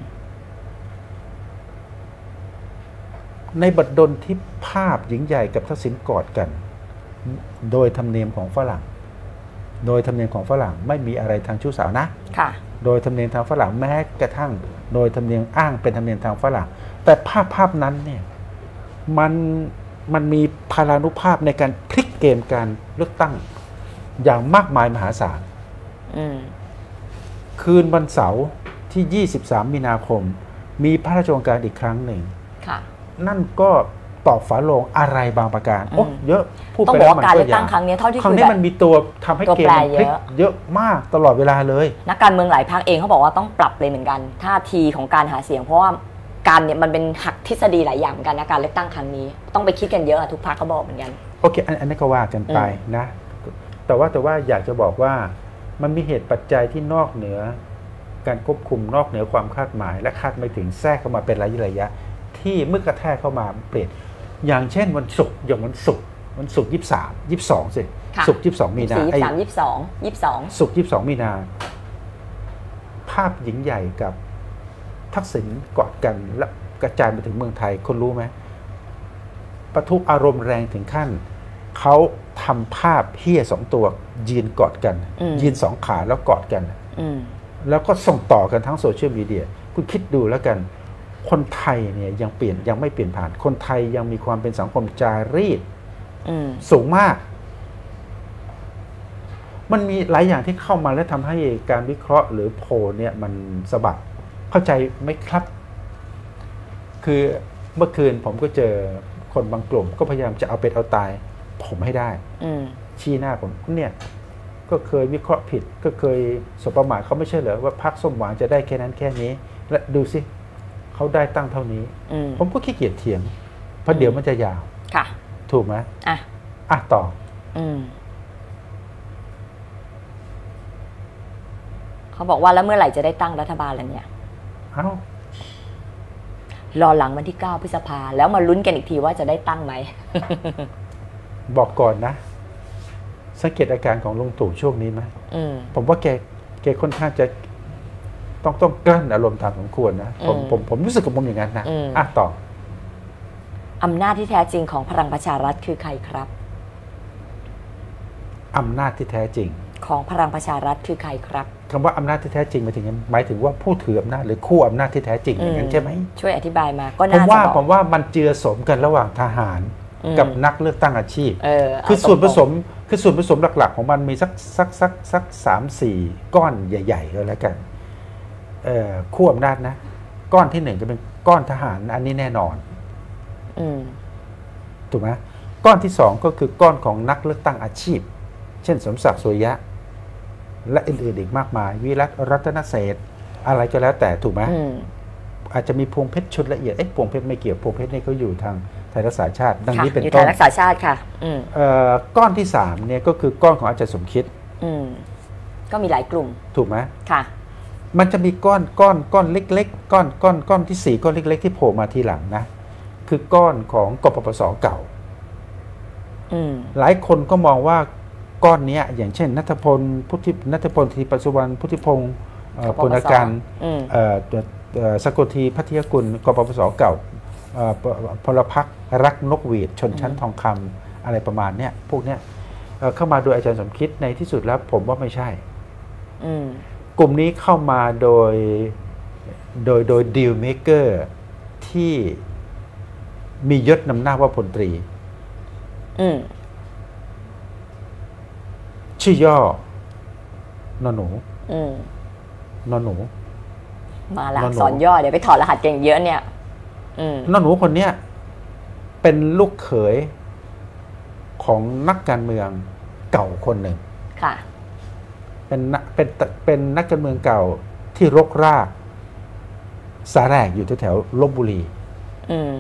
S1: ในบัดดลที่ภาพหญิงใหญ่กับทักษิณกอดกัน โดยธรรมเนียมของฝรั่ง โดยธรรมเนียมของฝรั่งไม่มีอะไรทางชู้สาวนะ
S2: ค่ะ
S1: โดยธรรมเนียมทางฝรั่งแม้กระทั่ง โดยธรรมเนียมอ้างเป็นธรรมเนียมทางฝรั่ง แต่ภาพภาพนั้นเนี่ยมันมันมีพลานุภาพในการพลิกเกมการเลือกตั้งอย่างมากมายมหาศาล
S2: อืม
S1: คืนวันเสาร์ที่ ยี่สิบสาม มีนาคม มีพระราชโองการอีกครั้งหนึ่ง
S2: ค่ะ
S1: นั่นก็ตอกฝาโลงอะไรบางประการ โอ้
S2: อืม
S1: เยอะพูด
S2: ต้อง
S1: ไป
S2: บอ
S1: แล้
S2: ก
S1: ว
S2: ว่า
S1: มัน
S2: การ
S1: ก็
S2: เลือก
S1: ยา
S2: ตั้ง
S1: ว
S2: ครั้งนี้เท่าที่
S1: ครั้ง
S2: คุย
S1: นี้
S2: แบบ
S1: มันมีตัวทำให้
S2: ตัว
S1: เกม
S2: แปร
S1: มันพลิก
S2: เยอะ
S1: เยอะมากตลอดเวลาเลย
S2: นักการเมืองหลายพรรคเองเขาบอกว่าต้องปรับเลยเหมือนกันท่าทีของการหาเสียงเพราะว่าการเนี่ยมันเป็นหักทฤษฎีหลายอย่างเหมือนกันนะการเลือกตั้งครั้งนี้ต้องไปคิดกันเยอะอะทุกพรรคเขาบอกเหมือนกัน
S1: โอเคอันอันนี้ก็ว่ากันไปนะ แต่ว่าแต่ว่าอยากจะบอกว่ามันมีเหตุปัจจัยที่นอกเหนือการควบคุมนอกเหนือความคาดหมาย และคาดไม่ถึงแทรกเข้ามาเป็นระยะระยะที่เมื่อกระแทกเข้ามาเปลี่ยนอย่างเช่นวันศุกร์อย่างวันศุกร์วันศุกร์ยี่สิบสามยี่สิบสองสิ
S2: ค่ะ
S1: ศุกร์ยี่สิบสองมีนา
S2: สี่ยี่
S1: ไอ้
S2: สามยี่สิบสองยี่สิบสอง
S1: ศุกร์ยี่สิบสองมีนาภาพหญิงใหญ่กับทักษิณกอดกันและกระจายไปถึงเมืองไทยคนรู้ไหมปะทุอารมณ์แรงถึงขั้นเขาทำภาพเฮี้ยสองตัวยืนกอดกัน
S2: อืม
S1: ยืนสองขาแล้วกอดกัน
S2: อืม
S1: แล้วก็ส่งต่อกันทั้งโซเชียลมีเดียคุณคิดดูแล้วกัน คนไทยเนี่ยยังเปลี่ยนยังไม่เปลี่ยนผ่าน คนไทยยังมีความเป็นสังคมจารีต
S2: อืม
S1: สูงมาก มันมีหลายอย่างที่เข้ามาและทำให้การวิเคราะห์หรือโพลเนี่ยมันสะบัดเข้าใจไหมครับ คือเมื่อคืนผมก็เจอคนบางกลุ่ม ก็พยายามจะเอาเป็นเอาตาย ผมให้ได้
S2: อืม
S1: ชี้หน้าผมเนี่ยก็เคยวิเคราะห์ผิด ก็เคยสบประมาทเขาไม่ใช่เหรอว่าพรรคส้มหวานจะได้แค่นั้นแค่นี้ และดูสิเขาได้ตั้งเท่านี้
S2: อืม
S1: ผมก็ขี้เกียจเถียงเพราะเดี๋ยวมันจะยาว
S2: ค่ะ
S1: ถูกไหม
S2: อ่ะ
S1: อ่ะต่อ
S2: อืมเขาบอกว่าแล้วเมื่อไหร่จะได้ตั้งรัฐบาลแล้วเนี่ย
S1: เอ้าร
S2: อหลังวันที่เก้าพฤษภาแล้วมาลุ้นกันอีกทีว่าจะได้ตั้งไหม
S1: บอกก่อนนะ สังเกตอาการของลุงตู่ช่วงนี้ไหม
S2: อืม
S1: ผมว่าแกแกค่อนข้างจะต้องต้องกลั้นอารมณ์ตามสมควรนะผม
S2: อืม
S1: ผมผมรู้สึกกับผมอย่างนั้นนะ
S2: อืม
S1: อ่ะต่อ
S2: อำนาจที่แท้จริงของพลังประชารัฐคือใครครับ
S1: อำนาจที่แท้จริง
S2: ของพลังประชารัฐคือใครครับ
S1: คำว่าอำนาจที่แท้จริงหมายถึงหมายถึงว่าผู้ถืออำนาจหรือคู่อำนาจที่แท้จริงอย่างนั้นใช่ไหม
S2: ช่วยอธิบายมาก็
S1: ผม
S2: น่าจะ
S1: ว่า
S2: บอ
S1: ผ
S2: ก
S1: มว่ามันเจือสมกันระหว่างทหาร
S2: อืม
S1: กับนักเลือกตั้งอาชีพ
S2: เออเอา
S1: คือส่วนผส
S2: ตรง
S1: มคือส่วนผสมหลักๆ ของมันมีสักสักสักสักสามสี่ก้อนใหญ่ๆก็แล้วกันเอ่อคู่อำนาจนะ ก้อนที่หนึ่งจะเป็นก้อนทหารอันนี้แน่นอน
S2: ๆอืม
S1: ถูกไหมก้อนที่สองก็คือก้อนของนักเลือกตั้งอาชีพ เช่นสมศักดิ์สุริยะ และอื่นๆอีกมากมาย วิรัตรัตนเศรษฐ์อะไรก็แล้วแต่ถูกไหม
S2: อืม
S1: อาจจะมีพวงเพชรชุดละเอียดเอ๊ะพวงเพชรไม่เกี่ยวพวงเพชรนี่เขาอยู่ทางไทยรักษาชาติ ดัง
S2: ค่ะ
S1: นี้เป็น
S2: อยู่
S1: ต้
S2: ไท
S1: น
S2: ยรักษาชาติค่ะ อืม
S1: เอ่อก้อนที่สามเนี่ยก็คือก้อนของอาจารย์สมคิด
S2: อืม ก็มีหลายกลุ่ม
S1: ถูกไหม
S2: ค่ะ
S1: มันจะมีก้อนก้อนก้อนเล็กๆก้อนก้อนก้อนที่สี่ก้อนเล็ก ๆ ที่โผล่มาทีหลังนะคือก้อนของกปปสเก่า
S2: อืม
S1: หลายคนก็มองว่าก้อนเนี้ยอย่างเช่นนัทพลพุทธินัทพลทีปัสสุวรรณพุทธิพงศ์เอ่อก
S2: ปปส
S1: ปุณการ
S2: อืม
S1: เอ่อตัวเอ่อสกลทีพัทยกุลกปปสเก่าเอ่อพพลพรรครักนกหวีดชนชั้นทองคำอะไรประมาณเนี้ยพวกเนี้ยเอ่อเข้ามาโดยอาจารย์สมคิดในที่สุดแล้วผมว่าไม่ใช่
S2: อืม
S1: กลุ่มนี้เข้ามาโดยโดยโดยดีลเมเกอร์ที่มียศนำหน้าว่าพลตรี
S2: อืม
S1: ชื่อย่อนอหนู
S2: อืม
S1: นอหนู
S2: มาละ
S1: นอนหนู
S2: สอนย่อเดี๋ยวไปถอดรหัสเก่งเยอะเนี่ย อืม
S1: นอหนูคนเนี้ยเป็นลูกเขยของนักการเมืองเก่าคนหนึ่ง
S2: ค่ะ
S1: เป็นนักเป็นเป็นนักการเมืองเก่าที่รกรากสาแรกอยู่แถวๆลพบุรี
S2: อืม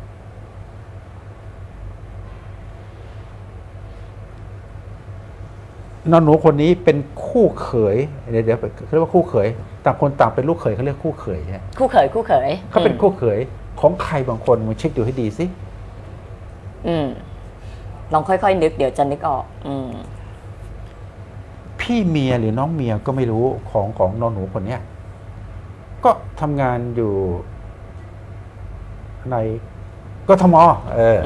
S1: นอนหนูคนนี้เป็นคู่เขยเดี๋ยวเดี๋ยวเขาเรียกว่าคู่เขยต่างคนต่างเป็นลูกเขยเขาเรียกคู่เขยใช่ไหม
S2: คู่เขยคู่เขย
S1: เขาเป็น
S2: อืม
S1: คู่เขยของใครบางคนมาเช็คดูให้ดีสิ
S2: อืมลองค่อยๆนึกเดี๋ยวจะนึกออก อืม
S1: พี่เมียหรือน้องเมียก็ไม่รู้ของของนอนหนูคนเนี้ยก็ทำงานอยู่ในกทมเออ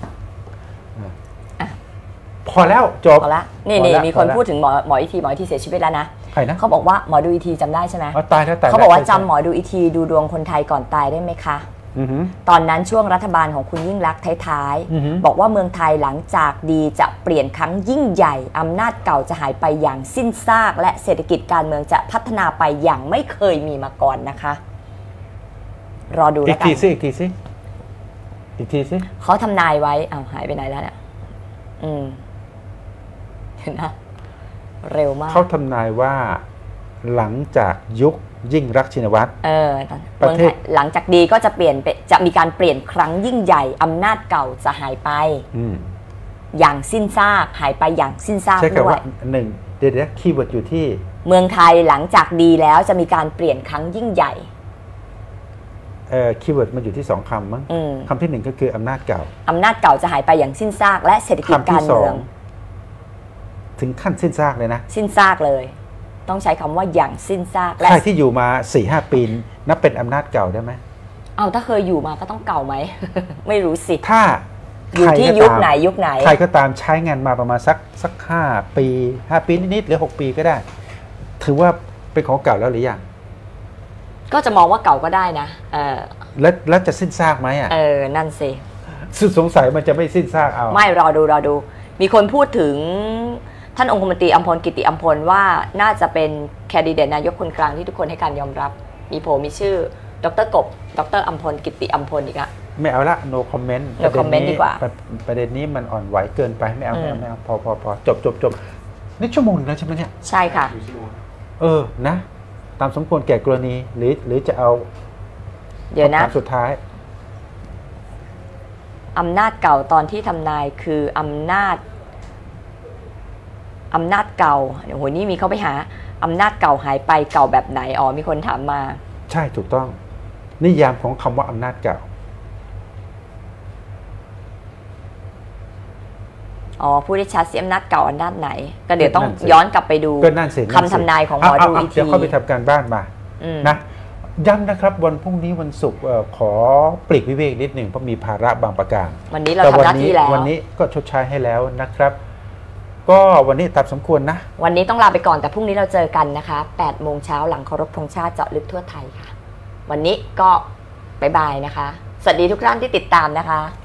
S1: พอแล้วจบ
S2: พอละนี่นี่มีคนพูดถึงหมอหมออีทีหมออีทีเสียชีวิตแล้วนะ
S1: ใครนะ
S2: เขาบอกว่าหมอดูอีทีจำได้ใช่ไหม
S1: ตายแล้วตาย
S2: เขาบอกว่าจำหมอดูอีทีดูดวงคนไทยก่อนตายได้ไหมคะตอนนั้นช่วงรัฐบาลของคุณยิ่งลักษณ์ท้ายๆบอกว่าเมืองไทยหลังจากดีจะเปลี่ยนครั้งยิ่งใหญ่อำนาจเก่าจะหายไปอย่างสิ้นซากและเศรษฐกิจการเมืองจะพัฒนาไปอย่างไม่เคยมีมาก่อนนะคะรอดูแล้วกัน
S1: อีกทีสิอีกทีสิอีกทีสิ
S2: เขาทำนายไว้อ้าวหายไปไหนแล้วเนี่ยอืมเห็นนะเร็วมาก
S1: เขาทำนายว่าหลังจากยุคยิ่งรักชินวัตร
S2: เออประเทศหลังจากดีก็จะเปลี่ยนจะมีการเปลี่ยนครั้งยิ่งใหญ่อำนาจเก่าจะหายไปอย่างสิ้นซากหายไปอย่างสิ้นซากด้วย
S1: หนึ่งเดี๋ยวคีย์เวิร์ดอยู่ที่
S2: เมืองไทยหลังจากดีแล้วจะมีการเปลี่ยนครั้งยิ่งใหญ่
S1: เอ่อคีย์เวิร์ดมันอยู่ที่สองคำมั้งคำที่หนึ่งก็คืออำนาจเก่า
S2: อำนาจเก่าจะหายไปอย่างสิ้นซากและเศรษฐกิจการเมือง
S1: ถึงขั้นสิ้นซากเลยนะ
S2: สิ้นซากเลยต้องใช้คำว่าอย่างสิ้นซาก
S1: และใครที่อยู่มา สี่ห้า ปีนับเป็นอำนาจเก่าได้ไหม
S2: เอาถ้าเคยอยู่มาก็ต้องเก่าไหม ไม่รู้สิ
S1: ถ้า
S2: อยู่ที่ยุคไหนยุคไหน
S1: ใครก็ตามใช้งานมาประมาณสักสักห้าปีห้าปีนิดๆหรือหกปีก็ได้ถือว่าเป็นของเก่าแล้วหรือยัง
S2: ก็จะมองว่าเก่าก็ได้นะเออ
S1: แล้วแล้วจะสิ้นซากไหมอ่ะ
S2: เออนั่นสิ
S1: สุดสงสัยมันจะไม่สิ้นซากเอา
S2: ไม่รอดูรอดูมีคนพูดถึงท่านองคมนตรีอัมพลกิติอัมพลว่าน่าจะเป็นแคนดิเดตนายกคนกลางที่ทุกคนให้การยอมรับมีโผมีชื่อดรกบดรอัมพลกิติอัมพลอีกอะ
S1: ไม่เอาละ no comment
S2: no comment ดีกว่า
S1: ประเด็นนี้มันอ่อนไหวเกินไปไม่เอาไม่เอาไม่เอาพอพอพอจบจบจบนี่ชั่วโมงนึงแล้วใช่ไหมเนี่ย
S2: ใช่ค่ะ
S1: เออนะตามสมควรแก่กรณีหรือหรือจะเอา
S2: เดี๋ยวนะ
S1: สุดท้าย
S2: อำนาจเก่าตอนที่ทำนายคืออำนาจอำนาจเก่าเดี๋ยวโหนี่มีเขาไปหาอำนาจเก่าหายไปเก่าแบบไหนอ๋อมีคนถามมา
S1: ใช่ถูกต้องนิยามของคำว่าอำนาจเก่า
S2: อ๋อผู้ได้ชัดสิอำนาจเก่าอำนาจไหนก็เดี๋ยวต้องย้อนกลับไปดูคำทำนายของหมอดูอีกที
S1: เดี๋ยวเข้าไปทำการบ้านมานะย้ำนะครับวันพรุ่งนี้วันศุกร์ขอปลีกวิเวกนิดหนึ่งเพราะมีภาระบางประการ
S2: วันนี้เราทำหน้าที่แล้ว
S1: วันนี้ก็ชดใช้ให้แล้วนะครับก็วันนี้ตามสมควรนะ
S2: วันนี้ต้องลาไปก่อนแต่พรุ่งนี้เราเจอกันนะคะแปดโมงเช้าหลังเคารพธงชาติเจาะลึกทั่วไทยค่ะวันนี้ก็บ๊ายบายนะคะสวัสดีทุกท่านที่ติดตามนะคะ